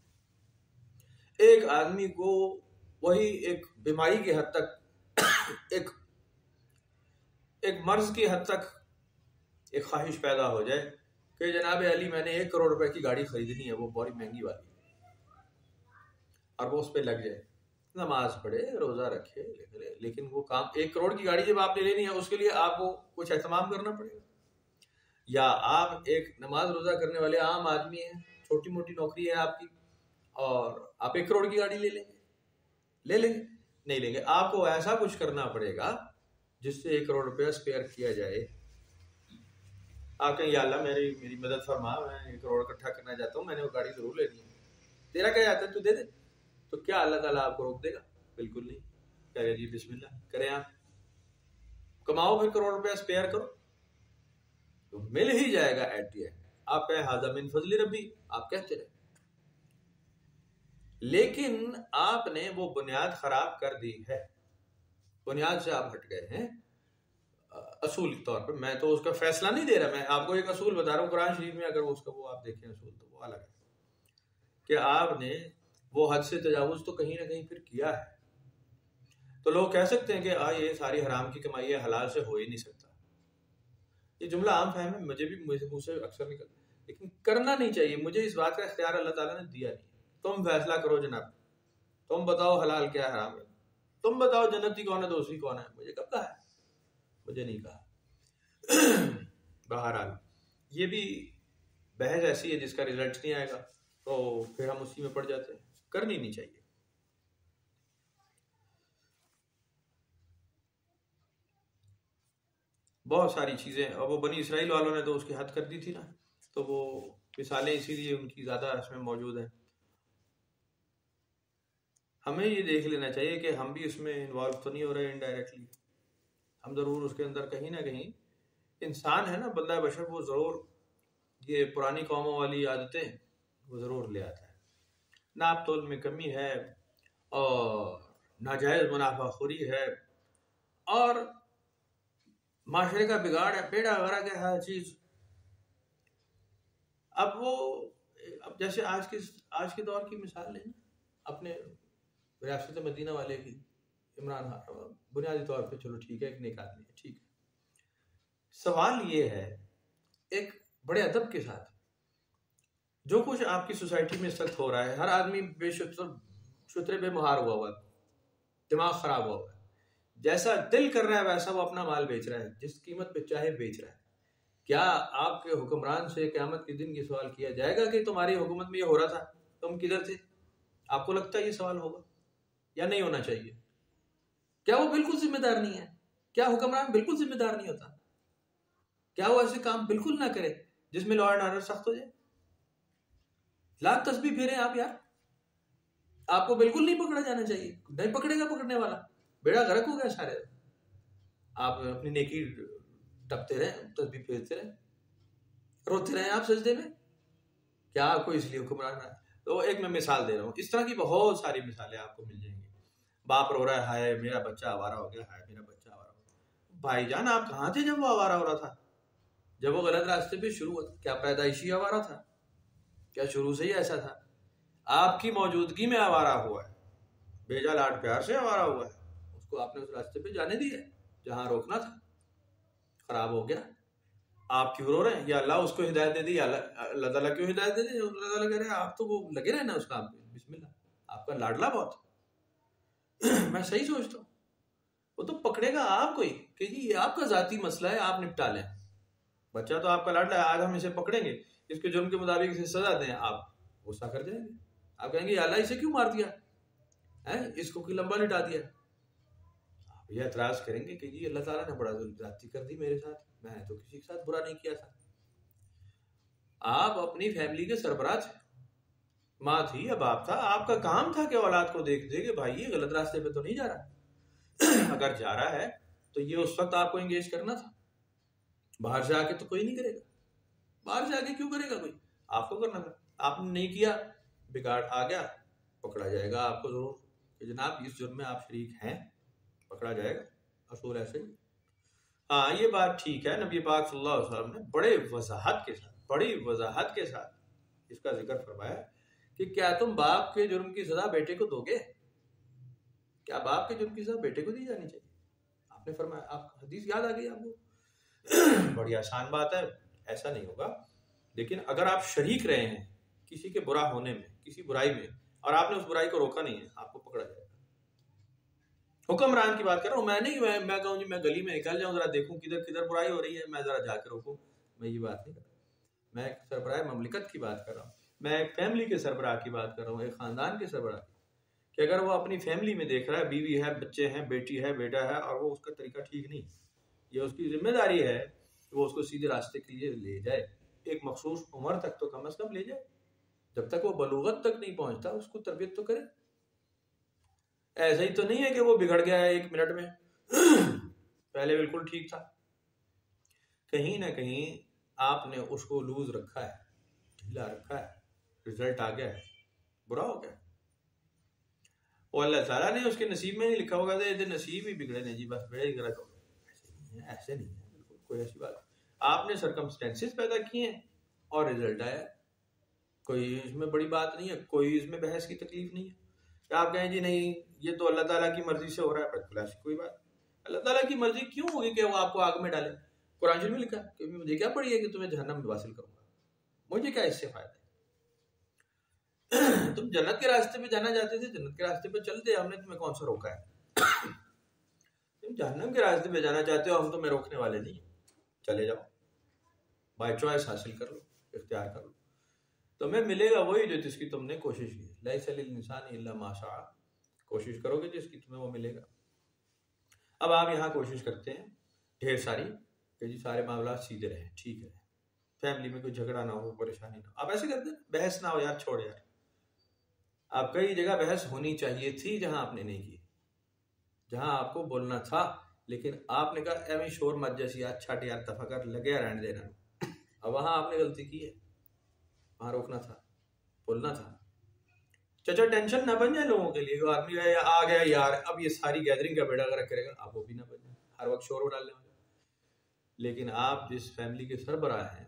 ایک آدمی کو وہی ایک بیماری کی حد تک، ایک ایک مرض کی حد تک ایک خواہش پیدا ہو جائے کہ جناب علی میں نے ایک کروڑ روپے کی گاڑی خریدنی ہے، وہ بڑی مہنگی والی، اور وہ اس پہ لگ جائے، نماز پڑھے، روزہ رکھے، لیکن وہ کام، ایک کروڑ کی گاڑی جب آپ نے لینی ہے اس کے لیے آپ کو کچھ اہتمام کرنا پڑے گا، یا آپ ایک نماز روزہ کرنے والے عام آدمی ہیں، چھوٹی موٹی نوکری ہے آپ کی، اور آپ ایک کروڑ کی گاڑی لے لیں گے؟ لے لیں گے؟ نہیں لیں گے، آپ کو ایسا کچھ کرنا پڑے گا جس سے ایک کروڑ روپیہ اسپیئر کیا جائے۔ آپ کہیں یا اللہ میری میری مدد فرما، میں ایک کروڑ اکٹھا کرنا چاہتا ہوں، میں نے وہ گاڑی ضرور لینی ہے، تیرا کیا جاتا ہے تو دے دے، تو کیا اللہ تعالیٰ آپ کو روک دے گا؟ بالکل نہیں، کہے گا جی بسم اللہ کریں، آپ کماؤ پھر کروڑ روپیہ اسپیئر کرو، تو مل ہی جائے گا ایٹ دی اینڈ۔ آپ کہیں ھذا من فضل ربی، آپ کہتے رہے، لیکن آپ نے وہ بنیاد خراب کر دی ہے، بنیاد سے آپ ہٹ گئے ہیں۔ اصول کے طور پر میں تو اس کا فیصلہ نہیں دے رہا، میں آپ کو ایک اصول بتا رہا ہوں، قرآن شریف میں اگر اس کا وہ آپ دیکھیں اصول تو وہ الگ ہے کہ آپ نے وہ حد سے تجاوز تو کہیں نہ کہیں پھر کیا ہے۔ تو لوگ کہہ سکتے ہیں کہ آ یہ ساری حرام کی کمائی ہے، حلال سے ہو ہی نہیں سکتا، یہ جملہ عام فہم ہے، مجھے بھی منہ سے اکثر نکلتا ہے، لیکن کرنا نہیں چاہیے، مجھے اس بات کا اختیار اللہ تعالیٰ نے دیا نہیں، تم فیصلہ کرو جناب، تم بتاؤ حلال کیا حرام ہے، تم بتاؤ جنتی کون ہے دوسری کون ہے، مجھے کب کہا ہے؟ مجھے نہیں کہا۔ بہرحال یہ بھی بحث ایسی ہے جس کا رزلٹ نہیں آئے گا، تو پھر ہم اسی میں پڑ جاتے ہیں، کرنی نہیں چاہیے۔ بہت ساری چیزیں، اور وہ بنی اسرائیل والوں نے تو اس کی حد کر دی تھی نا، تو وہ مثالیں اسی لیے ان کی زیادہ اس میں موجود ہیں۔ ہمیں یہ دیکھ لینا چاہیے کہ ہم بھی اس میں انوالو تو نہیں ہو رہے انڈائریکٹلی، ہم ضرور اس کے اندر کہیں نہ کہیں، انسان ہے نا، بندہ بشر، وہ ضرور یہ پرانی قوموں والی عادتیں وہ ضرور لے آتا ہے، ناپ تول میں کمی ہے، اور ناجائز منافع خوری ہے، اور معاشرے کا بگاڑ ہے، پیڑا وغیرہ کے ہر چیز اب وہ اب جیسے آج کے آج کے دور کی مثال لیں اپنے ریاست مدینہ والے کی، عمران خان بنیادی طور پہ چلو ٹھیک ہے ایک نیک آدمی ہے، ٹھیک ہے. سوال یہ ہے ایک بڑے ادب کے ساتھ جو کچھ آپ کی سوسائٹی میں اس وقت ہو رہا ہے، ہر آدمی بے شتر شترے بے مہار ہوا ہوا ہے، دماغ خراب ہوا ہوا ہے، جیسا دل کر رہا ہے ویسا وہ اپنا مال بیچ رہا ہے، جس قیمت پہ چاہے بیچ رہا ہے. کیا آپ کے حکمران سے قیامت کے دن یہ سوال کیا جائے گا کہ تمہاری حکومت میں یہ ہو رہا تھا، تم کدھر تھے؟ آپ کو لگتا ہے یہ سوال ہوگا یا نہیں ہونا چاہیے؟ کیا وہ بالکل ذمہ دار نہیں ہے؟ کیا حکمران بالکل ذمہ دار نہیں ہوتا؟ کیا وہ ایسے کام بالکل نہ کرے جس میں لا اینڈ آرڈر سخت ہو جائے؟ لاکھ تسبیح پھیرے آپ یار، آپ کو بالکل نہیں پکڑا جانا چاہیے. نہیں پکڑے گا پکڑنے والا، بیڑا غرق ہو گیا سارے. آپ اپنی نیکی ٹپتے رہے، تسبیح پھیرتے رہے، روتے رہے آپ سجدے میں. کیا آپ کو اس لیے حکمران ہے؟ تو ایک میں مثال دے رہا ہوں، اس طرح کی بہت ساری مثالیں آپ کو مل جائیں گی. باپ رو رہا ہے، ہائے میرا بچہ آوارہ ہو گیا، ہائے میرا بچہ آوارہ ہو گیا. بھائی جان آپ کہاں تھے جب وہ آوارہ ہو رہا تھا؟ جب وہ غلط راستے پہ شروع ہوا تھا؟ کیا پیدائشی آوارہ تھا؟ کیا شروع سے ہی ایسا تھا؟ آپ کی موجودگی میں آوارہ ہوا ہے، بیجا لاڈ پیار سے آوارہ ہوا ہے. اس کو آپ نے اس راستے پہ جانے دیا جہاں روکنا تھا، خراب ہو گیا. آپ کیوں رو رہے ہیں؟ یا اللہ اس کو ہدایت دے دی، یا اللہ تعالیٰ کیوں ہدایت دے دی؟ اللہ تعالیٰ کہہ رہے ہیں آپ تو وہ لگے رہے نا اس کام پہ، بسم اللہ، آپ کا لاڈلا بہت. میں صحیح سوچتا ہوں وہ تو پکڑے گا آپ کوئی کہ جی یہ آپ کا ذاتی مسئلہ ہے، آپ نپٹا لیں. بچہ تو آپ کا لاڈلا ہے، آج ہم اسے پکڑیں گے، اس کے جرم کے مطابق اسے سزا دیں، آپ غصہ کر جائیں گے. آپ کہیں گے یا اللہ اسے کیوں مار دیا ہے، اس کو کوئی لمبا لٹا دیا. آپ یہ اعتراض کریں گے کہ جی اللہ تعالیٰ نے بڑا زیادتی کر دی میرے ساتھ، میں نے تو کسی کے ساتھ برا نہیں کیا تھا. آپ اپنی فیملی کے سربراہ تھے، ماں تھی یا باپ تھا، آپ کا کام تھا کہ اولاد کو دیکھ دے کہ بھائی یہ غلط راستے پہ تو نہیں جا رہا. اگر جا رہا ہے تو یہ اس وقت آپ کو انگیج کرنا تھا. باہر سے آ کے تو کوئی نہیں کرے گا، باہر سے آ کے کیوں کرے گا کوئی؟ آپ کو کرنا تھا، آپ نے نہیں کیا، بگاڑ آ گیا، پکڑا جائے گا آپ کو ضرور کہ جناب اس جرم میں آپ شریک ہیں، پکڑا جائے گا. اصول ایسے ہی. ہاں یہ بات ٹھیک ہے، نبی پاک صلی اللہ علیہ وسلم نے بڑے وضاحت کے ساتھ بڑی وضاحت کے ساتھ اس کا ذکر فرمایا کہ کیا تم باپ کے جرم کی سزا بیٹے کو دو گے؟ کیا باپ کے جرم کی سزا بیٹے کو دی جانی چاہیے؟ آپ نے فرمایا. آپ حدیث یاد آ گئی آپ کو؟ بڑی آسان بات ہے، ایسا نہیں ہوگا. لیکن اگر آپ شریک رہے ہیں کسی کے برا ہونے میں، کسی برائی میں، اور آپ نے اس برائی کو روکا نہیں ہے، آپ کو پکڑا جائے گا. حکمران کی بات کر رہا ہوں میں، نہیں میں میں کہوں جی میں گلی میں نکل جاؤں ذرا دیکھوں کدھر کدھر برائی ہو رہی ہے، میں ذرا جا کے روکوں، میں یہ بات نہیں کر رہا. میں ایک سربراہ مملکت کی بات کر رہا ہوں، میں ایک فیملی کے سربراہ کی بات کر رہا ہوں، ایک خاندان کے سربراہ کی، کہ اگر وہ اپنی فیملی میں دیکھ رہا ہے بیوی ہے، بچے ہیں، بیٹی ہے، بیٹا ہے، اور وہ اس کا طریقہ ٹھیک نہیں، یہ اس کی ذمہ داری ہے کہ وہ اس کو سیدھے راستے کے لیے لے جائے. ایک مخصوص عمر تک تو کم از کم لے جائے، جب تک وہ بلوغت تک نہیں پہنچتا اس کو تربیت تو کرے. ایسا ہی تو نہیں ہے کہ وہ بگڑ گیا ہے ایک منٹ میں، پہلے بالکل ٹھیک تھا. کہیں نہ کہیں آپ نے اس کو لوز رکھا ہے، ڈھیلا رکھا ہے، رزلٹ آ گیا ہے، برا ہو گیا. وہ اللہ تعالیٰ نے اس کے نصیب میں نہیں لکھا ہوگا تو یہ نصیب ہی بگڑے نہیں جی بس بڑے ہی غلط ہو گئے. ایسے نہیں ہے، ایسے نہیں ہے، بالکل کوئی ایسی بات. آپ نے سرکمسٹینسز پیدا کیے ہیں اور رزلٹ آیا. کوئی اس میں بڑی بات نہیں ہے، کوئی اس میں بحث کی تکلیف نہیں ہے. آپ کہیں جی نہیں یہ تو اللہ تعالیٰ کی مرضی سے ہو رہا ہے، بالکل ایسی کوئی بات. اللہ تعالیٰ کی مرضی کیوں ہوگی کہ وہ آپ کو آگ میں ڈالے؟ قرآن شریف میں لکھا کہ مجھے کیا پڑی ہے کہ تمہیں جہنم میں واصل کروں گا، مجھے کیا اس سے فائدہ ہے؟ تم جنت کے راستے پہ جانا چاہتے تھے، جنت کے راستے پہ چلتے، ہم نے تمہیں کون سا روکا ہے؟ تم جہنم کے راستے پہ جانا چاہتے ہو، ہم تمہیں روکنے والے نہیں، چلے جاؤ، بائی چوائس حاصل کر لو، اختیار کر لو. تمہیں ملے گا وہی جو جس کی تم نے کوشش کی. لیس للانسان الا ما سعى، کوشش کرو گے جس کی تمہیں وہ ملے گا. اب آپ یہاں کوشش کرتے ہیں ڈھیر ساری کہ جی سارے معاملات سیدھے رہیں، ٹھیک ہے، فیملی میں کوئی جھگڑا نہ ہو، پریشانی نہ ہو. آپ ایسے کرتے ہیں بحث نہ ہو یار، چھوڑ یار. آپ کئی جگہ بحث ہونی چاہیے تھی جہاں آپ نے نہیں کی، جہاں آپ کو بولنا تھا، لیکن آپ نے کہا ایویں شور مت جیسی یار، چھٹ یار، دفعہ کر، لگے رہنے دینا. اب وہاں آپ نے غلطی کی ہے، وہاں روکنا تھا، بولنا تھا. چچا ٹینشن نہ بن جائے لوگوں کے لیے، آدمی آ گیا یار اب یہ ساری گیدرنگ کا بیڑا غرق کرے گا، آپ وہ بھی نہ بن جائیں، ہر وقت شور ڈالنے والے. لیکن آپ جس فیملی کے سربراہ ہیں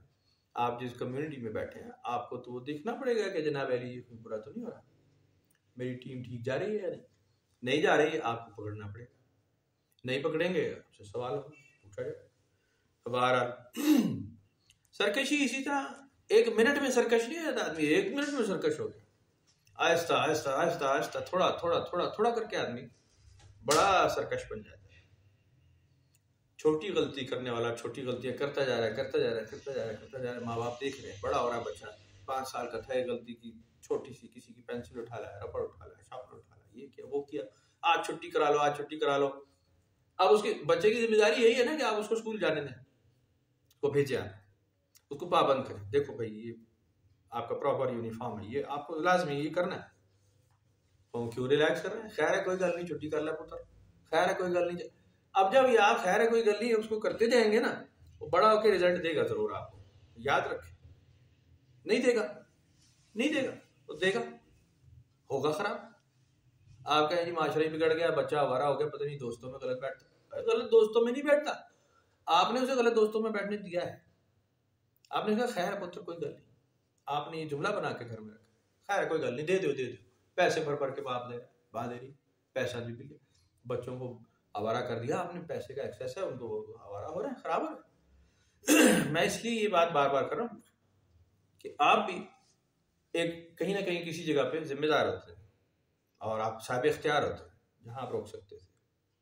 آپ جس کمیونٹی میں بیٹھے ہیں آپ کو تو وہ دیکھنا پڑے گا کہ جناب علی یہ برا تو نہیں ہو رہا، میری ٹیم ٹھیک جا رہی ہے یا نہیں نہیں جا رہی ہے، آپ کو پکڑنا پڑے گا. نہیں پکڑیں گے آپ سے سوال ہو پوچھا جائے. بہرحال سرکشی اسی طرح ایک منٹ میں سرکش نہیں ہوتا آدمی، ایک منٹ میں سرکش ہو گیا. آہستہ آہستہ آہستہ آہستہ تھوڑا تھوڑا تھوڑا تھوڑا کر کے آدمی بڑا سرکش بن جاتا ہے. چھوٹی غلطی کرنے والا چھوٹی غلطیاں کرتا جا رہا ہے کرتا جا رہا ہے کرتا جا رہا ہے کرتا جا رہا ہے. ماں باپ دیکھ رہے ہیں بڑا ہو رہا ہے بچہ، پانچ سال کا تھا، ایک غلطی کی چھوٹی سی، کسی کی پینسل اٹھا لایا، ربڑ اٹھا لایا، شارپنر اٹھا لایا، یہ کیا وہ کیا، آج چھٹی کرا لو آج چھٹی کرا لو. اب اس کے بچے کی ذمہ داری یہی ہے نا کہ آپ اس کو اسکول جانے دیں، اس کو بھیجیں، اس کو پابند کریں. دیکھو بھائی یہ آپ کا پراپر یونیفارم ہے، یہ آپ کو لازمی یہ کرنا ہے. تو کیوں ریلیکس کر رہے ہیں؟ خیر ہے کوئی گل نہیں، چھٹی کر لے پتر، خیر ہے کوئی گل نہیں. اب جب یہ آپ خیر ہے کوئی گل نہیں اس کو کرتے جائیں گے نا، وہ بڑا ہو کے رزلٹ دے گا ضرور. آپ کو یاد رکھیں، نہیں دے گا نہیں دے گا وہ دے گا، ہوگا خراب. آپ کہیں جی معاشرہ ہی بگڑ گیا، بچہ آوارہ ہو گیا، پتہ نہیں دوستوں میں غلط بیٹھتا. غلط دوستوں میں نہیں بیٹھتا، آپ نے اسے غلط دوستوں میں بیٹھنے دیا ہے. آپ نے کہا خیر پتر کوئی گل نہیں، آپ نے یہ جملہ بنا کے گھر میں رکھا، خیر کوئی گل نہیں، دے دو دے دو، پیسے بھر بھر کے باپ دے رہا، ماں دے رہی، پیسہ بھی مل گیا. بچوں کو آوارہ کر دیا آپ نے، پیسے کا ایکسیس ہے، ان کو آوارہ ہو رہے ہیں، خراب ہو رہے ہیں. میں اس لیے یہ بات بار بار کر رہا ہوں کہ آپ بھی ایک کہیں نہ کہیں کسی جگہ پہ ذمہ دار ہوتے ہیں اور آپ صاحب اختیار ہوتے ہیں جہاں آپ روک سکتے تھے.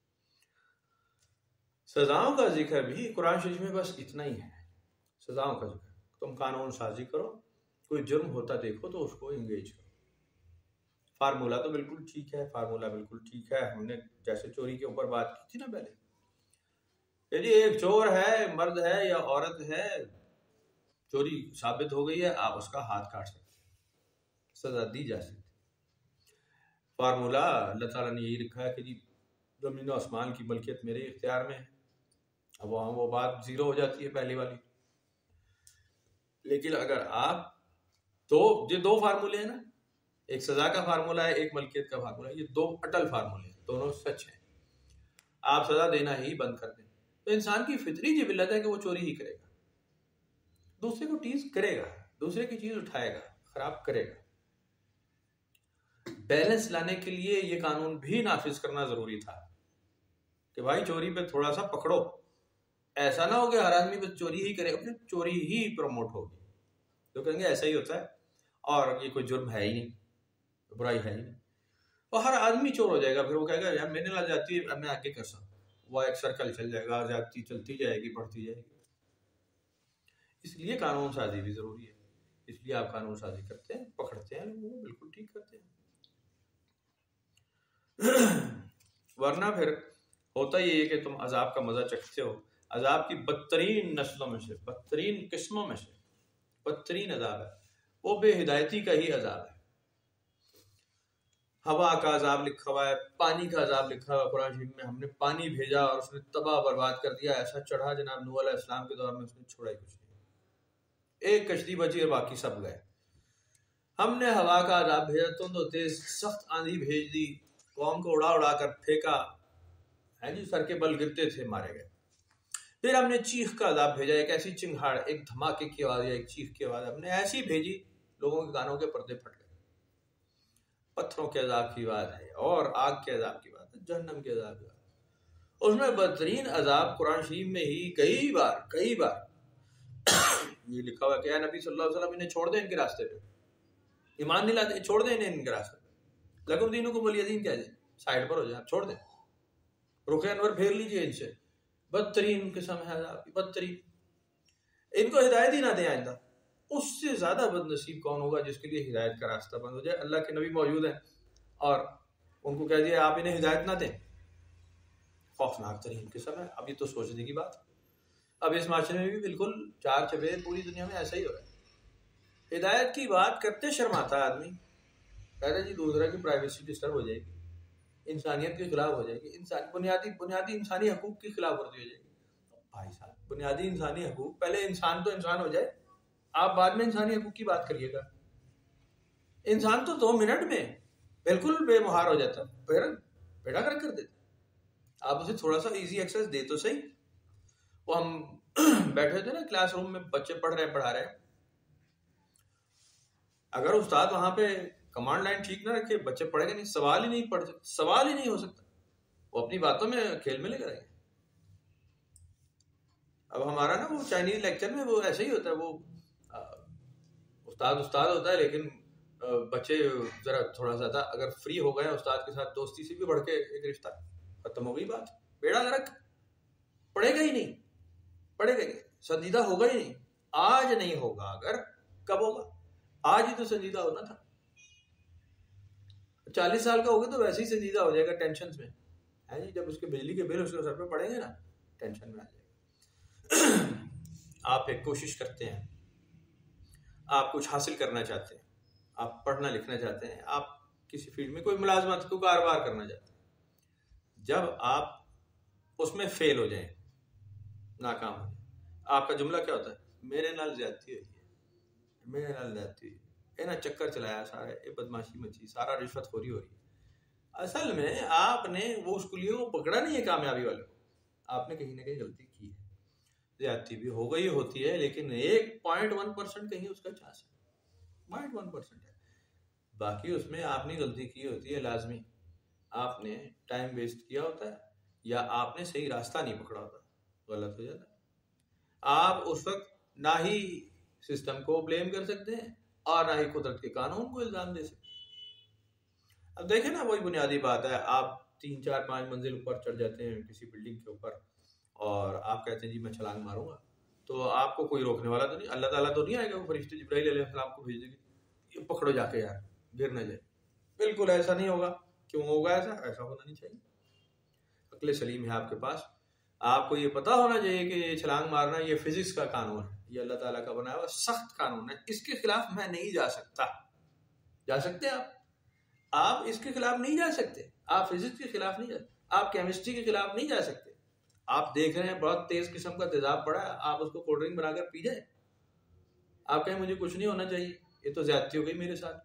سزاؤں کا ذکر بھی قرآن شریف میں بس اتنا ہی ہے، سزاؤں کا ذکر. تم قانون سازی کرو، کوئی جرم ہوتا دیکھو تو اس کو انگیج کرو. فارمولہ تو بالکل ٹھیک ہے، فارمولہ بالکل ٹھیک ہے. ہم نے جیسے چوری کے اوپر بات کی تھی نا پہلے، کہ جی ایک چور ہے، مرد ہے یا عورت ہے، چوری ثابت ہو گئی ہے، آپ اس کا ہاتھ کاٹ سکتے، سزا دی جا سکتی. فارمولہ اللہ تعالیٰ نے یہی لکھا ہے کہ جی زمین و آسمان کی ملکیت میرے اختیار میں ہے. اب وہاں وہ بات زیرو ہو جاتی ہے پہلی والی. لیکن اگر آپ دو یہ دو فارمولے ہیں نا، ایک سزا کا فارمولہ ہے، ایک ملکیت کا فارمولہ ہے، یہ دو اٹل فارمولے ہیں، دونوں سچ ہیں. آپ سزا دینا ہی بند کر دیں تو انسان کی فطری جبلت ہے کہ وہ چوری ہی کرے گا، دوسرے کو ٹیز کرے گا، دوسرے کی چیز اٹھائے گا، خراب کرے گا. بیلنس لانے کے لیے یہ قانون بھی نافذ کرنا ضروری تھا کہ بھائی چوری پہ تھوڑا سا پکڑو. ایسا نہ ہو کہ ہر آدمی بس چوری ہی کرے، اپنے چوری ہی پروموٹ ہوگی. تو کہیں گے ایسا ہی ہوتا ہے اور یہ کوئی جرم ہے ہی نہیں، برائی ہے ہی نہیں، اور ہر آدمی چور ہو جائے گا. پھر وہ کہے گا یار میں نے لا جاتی ہے، اب میں آگے کر سکتا ہوں. وہ ایک سرکل چل جائے گا، زیادتی چلتی جائے گی، بڑھتی جائے گی. اس لیے قانون سازی بھی ضروری ہے. اس لیے آپ قانون سازی کرتے ہیں، پکڑتے ہیں لوگوں کو، بالکل ٹھیک کرتے ہیں. ورنہ پھر ہوتا یہ ہے کہ تم عذاب کا مزہ چکھتے ہو. عذاب کی بدترین نسلوں میں سے، بدترین قسموں میں سے بدترین عذاب ہے وہ بے ہدایتی کا ہی عذاب ہے. ہوا کا عذاب لکھا ہوا ہے، پانی کا عذاب لکھا ہوا ہے قرآن شریف میں. ہم نے پانی بھیجا اور اس نے تباہ برباد کر دیا. ایسا چڑھا جناب نوح علیہ السلام کے دور میں، اس نے چھوڑا ہی کچھ نہیں. ایک کشتی بچی اور باقی سب گئے. ہم نے ہوا کا عذاب بھیجا، تند و تیز سخت آندھی بھیج دی، قوم کو اڑا اڑا کر پھینکا، ہے جی سر کے بل گرتے تھے، مارے گئے. پھر ہم نے چیخ کا عذاب بھیجا، ایک ایسی چنگھاڑ، ایک دھماکے کی آواز یا ایک چیخ کی آواز ہم نے ایسی بھیجی لوگوں کے کانوں کے پردے پھٹ گئے. پتھروں کے عذاب کی بات ہے اور آگ کے عذاب کی بات ہے، جہنم کے عذاب کی بات ہے. اس میں بدترین عذاب قرآن شریف میں ہی کئی بار کئی بار یہ لکھا ہوا کہ اے نبی صلی اللہ علیہ وسلم انہیں چھوڑ دیں ان کے راستے پہ، ایمان نہیں لاتے، چھوڑ دیں انہیں ان کے راستے پہ. لکم دینکم ولی دین کہہ دیں، سائڈ پر ہو جائیں، آپ چھوڑ دیں، رخ انور پھیر لیجئے ان سے. بدترین قسم ہے عذاب کی، بدترین. ان کو ہدایت ہی نہ دیں آئندہ. اس سے زیادہ بد نصیب کون ہوگا جس کے لیے ہدایت کا راستہ بند ہو جائے. اللہ کے نبی موجود ہیں اور ان کو کہہ دیا آپ انہیں ہدایت نہ دیں. خوفناک ترین قسم ہے. اب یہ تو سوچنے کی بات. اب اس معاشرے میں بھی بالکل چار چبے پوری دنیا میں ایسا ہی ہو رہا ہے. ہدایت کی بات کرتے شرماتا ہے آدمی، کہتا ہے جی دوسرا کی پرائیویسی ڈسٹرب ہو جائے گی، انسانیت کے خلاف ہو جائے گی، انسان بنیادی بنیادی انسانی حقوق کے خلاف ورزی ہو جائے گی. بھائی صاحب بنیادی انسانی حقوق، پہلے انسان تو انسان ہو جائے، آپ بعد میں انسانی حقوق کی بات کریے گا. انسان تو دو منٹ میں بالکل بے مہار ہو جاتا، پھر بیڑا کر کر دیتا. آپ اسے تھوڑا سا ایزی ایکسیس دے تو صحیح. وہ ہم بیٹھے تھے نا کلاس روم میں، بچے پڑھ رہے پڑھا رہے، اگر استاد وہاں پہ کمانڈ لائن ٹھیک نہ رکھے بچے پڑھیں گے نہیں، سوال ہی نہیں پڑھ سوال ہی نہیں ہو سکتا، وہ اپنی باتوں میں کھیل میں لے کر آئیں گے. اب ہمارا نا وہ چائنیز لیکچر میں وہ ایسے ہی ہوتا ہے، وہ استاد استاد ہوتا ہے لیکن بچے ذرا تھوڑا زیادہ اگر فری ہو گئے استاد کے ساتھ دوستی سے بھی بڑھ کے ایک رشتہ، ختم ہو گئی بات، بیڑا غرق، پڑھے گا ہی نہیں، پڑھے گا ہی نہیں، سنجیدہ ہوگا ہی نہیں. آج نہیں ہوگا، اگر کب ہوگا؟ آج ہی تو سنجیدہ ہونا تھا. چالیس سال کا ہوگا تو ویسے ہی سنجیدہ ہو جائے گا ٹینشنز میں ہے جی، جب اس کے بجلی کے بل اس کے سر پہ پڑیں گے نا ٹینشن میں آ جائے گا. آپ ایک کوشش کرتے ہیں، آپ کچھ حاصل کرنا چاہتے ہیں، آپ پڑھنا لکھنا چاہتے ہیں، آپ کسی فیلڈ میں کوئی ملازمت کو کاروبار کرنا چاہتے ہیں، جب آپ اس میں فیل ہو جائیں، ناکام ہو جائیں، آپ کا جملہ کیا ہوتا ہے؟ میرے نال زیادتی ہوئی ہے، میرے نال زیادتی ہوئی، اے نا چکر چلایا سارا، اے بدماشی مچی، سارا رشوت خوری ہو رہی ہے. اصل میں آپ نے وہ اس کلیوں کو پکڑا نہیں ہے کامیابی والے کو، آپ نے کہیں نہ کہیں غلطی کی ہے. زیادتی بھی ہو گئی ہوتی ہے لیکن ایک پوائنٹ ون پرسینٹ کہیں اس کا چانس ہے، پوائنٹ ون پرسینٹ ہے، باقی اس میں آپ نے غلطی کی ہوتی ہے لازمی. آپ نے ٹائم ویسٹ کیا ہوتا ہے یا آپ نے صحیح راستہ نہیں پکڑا ہوتا، غلط ہو جاتا ہے. آپ اس وقت نہ ہی سسٹم کو بلیم کر سکتے ہیں اور نہ ہی قدرت کے قانون کو الزام دے سکتے ہیں. اب دیکھیں نا، وہی بنیادی بات ہے، آپ تین چار پانچ منزل اوپر چڑھ جاتے ہیں کسی بلڈنگ کے اوپر اور آپ کہتے ہیں جی میں چھلانگ ماروں گا، تو آپ کو کوئی روکنے والا تو نہیں، اللہ تعالیٰ تو نہیں آئے گا وہ فرشتے جبرائیل علیہ السلام کو بھیج دے گی یہ پکڑو جا کے یار گر نہ جائے. بالکل ایسا نہیں ہوگا. کیوں ہوگا ایسا؟ ایسا ہونا نہیں چاہیے. عقل سلیم ہے آپ کے پاس، آپ کو یہ پتا ہونا چاہیے کہ یہ چھلانگ مارنا یہ فزکس کا قانون ہے، یہ اللہ تعالیٰ کا بنایا ہوا سخت قانون ہے، اس کے خلاف میں نہیں جا سکتا. جا سکتے آپ آپ اس کے خلاف نہیں جا سکتے، آپ فزکس کے خلاف نہیں جا سکتے، آپ کیمسٹری کے خلاف نہیں جا سکتے. آپ دیکھ رہے ہیں بہت تیز قسم کا تیزاب پڑا ہے، آپ اس کو کولڈ ڈرنک بنا کر پی جائیں، آپ کہیں مجھے کچھ نہیں ہونا چاہیے، یہ تو زیادتی ہو گئی میرے ساتھ.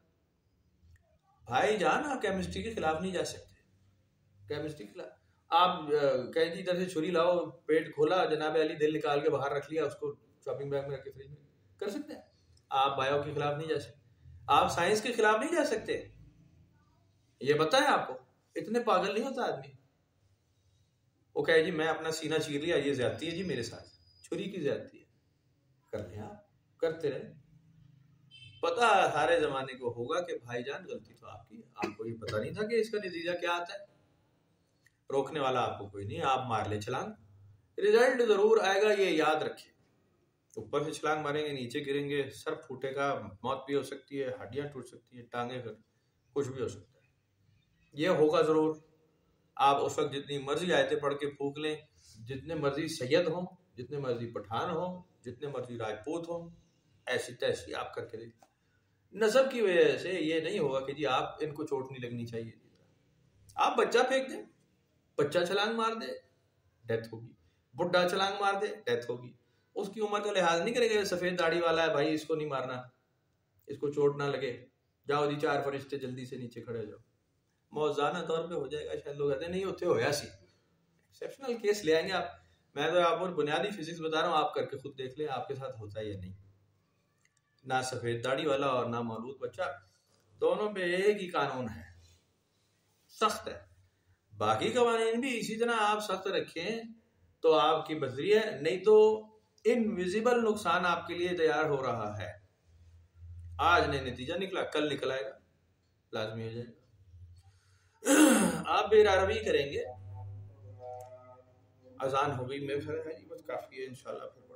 بھائی جان آپ کیمسٹری کے خلاف نہیں جا سکتے. کیمسٹری کے خلاف آپ کہیں جی ادھر سے چھری لاؤ، پیٹ کھولا، جناب علی دل نکال کے باہر رکھ لیا، اس کو شاپنگ بیگ میں رکھ کے فریج میں کر سکتے ہیں. آپ بایو کے خلاف نہیں جا سکتے، آپ سائنس کے خلاف نہیں جا سکتے. یہ بتائیں آپ کو، اتنے پاگل نہیں ہوتا آدمی. وہ کہے جی میں اپنا سینہ چیر لیا، یہ زیادتی ہے جی میرے ساتھ، چھری کی زیادتی ہے. کر لیں آپ، کرتے رہے. پتا سارے زمانے کو ہوگا کہ بھائی جان غلطی تو آپ کی، آپ کو یہ پتا نہیں تھا کہ اس کا نتیجہ کیا آتا ہے. روکنے والا آپ کو کوئی نہیں، آپ مار لے چھلانگ، رزلٹ ضرور آئے گا، یہ یاد رکھے. اوپر سے چھلانگ ماریں گے، نیچے گریں گے، سر پھوٹے گا، موت بھی ہو سکتی ہے، ہڈیاں ٹوٹ سکتی ہیں، ٹانگیں کچھ بھی ہو سکتا ہے. یہ ہوگا ضرور. آپ اس وقت جتنی مرضی آیتیں پڑھ کے پھونک لیں، جتنے مرضی سید ہوں، جتنے مرضی پٹھان ہوں، جتنے مرضی راجپوت ہوں، ایسی تیسی آپ کر کے دیں. نسب کی وجہ سے یہ نہیں ہوگا کہ جی آپ ان کو چوٹ نہیں لگنی چاہیے. آپ بچہ پھینک دیں، بچہ چھلانگ مار دے، ڈیتھ ہوگی. بڈھا چھلانگ مار دے، ڈیتھ ہوگی. اس کی عمر کا لحاظ نہیں کرے گا، سفید داڑھی والا ہے بھائی اس کو نہیں مارنا، اس کو چوٹ نہ لگے، جاؤ جی چار فرشتے جلدی سے نیچے کھڑے ہو جاؤ. موزانہ طور پہ ہو جائے گا، شاید لوگ کہتے ہیں نہیں ہوتے ہویا سی، ایکسیپشنل کیس لے آئیں گے. آپ میں تو آپ کو بنیادی فزکس بتا رہا ہوں، آپ کر کے خود دیکھ لیں آپ کے ساتھ ہوتا ہے یا نہیں. نہ سفید داڑھی والا اور نہ مولود بچہ، دونوں پہ ایک ہی قانون ہے، سخت ہے. باقی قوانین بھی اسی طرح آپ سخت رکھیں تو آپ کی بہتری ہے، نہیں تو انویزیبل نقصان آپ کے لیے تیار ہو رہا ہے. آج نہیں نتیجہ نکلا، کل نکل آئے گا، لازمی ہو جائے گا. آپ بے عربی کریں گے. اذان ہو گئی، میرے خیال ہے جی بس کافی ہے، انشاءاللہ پھر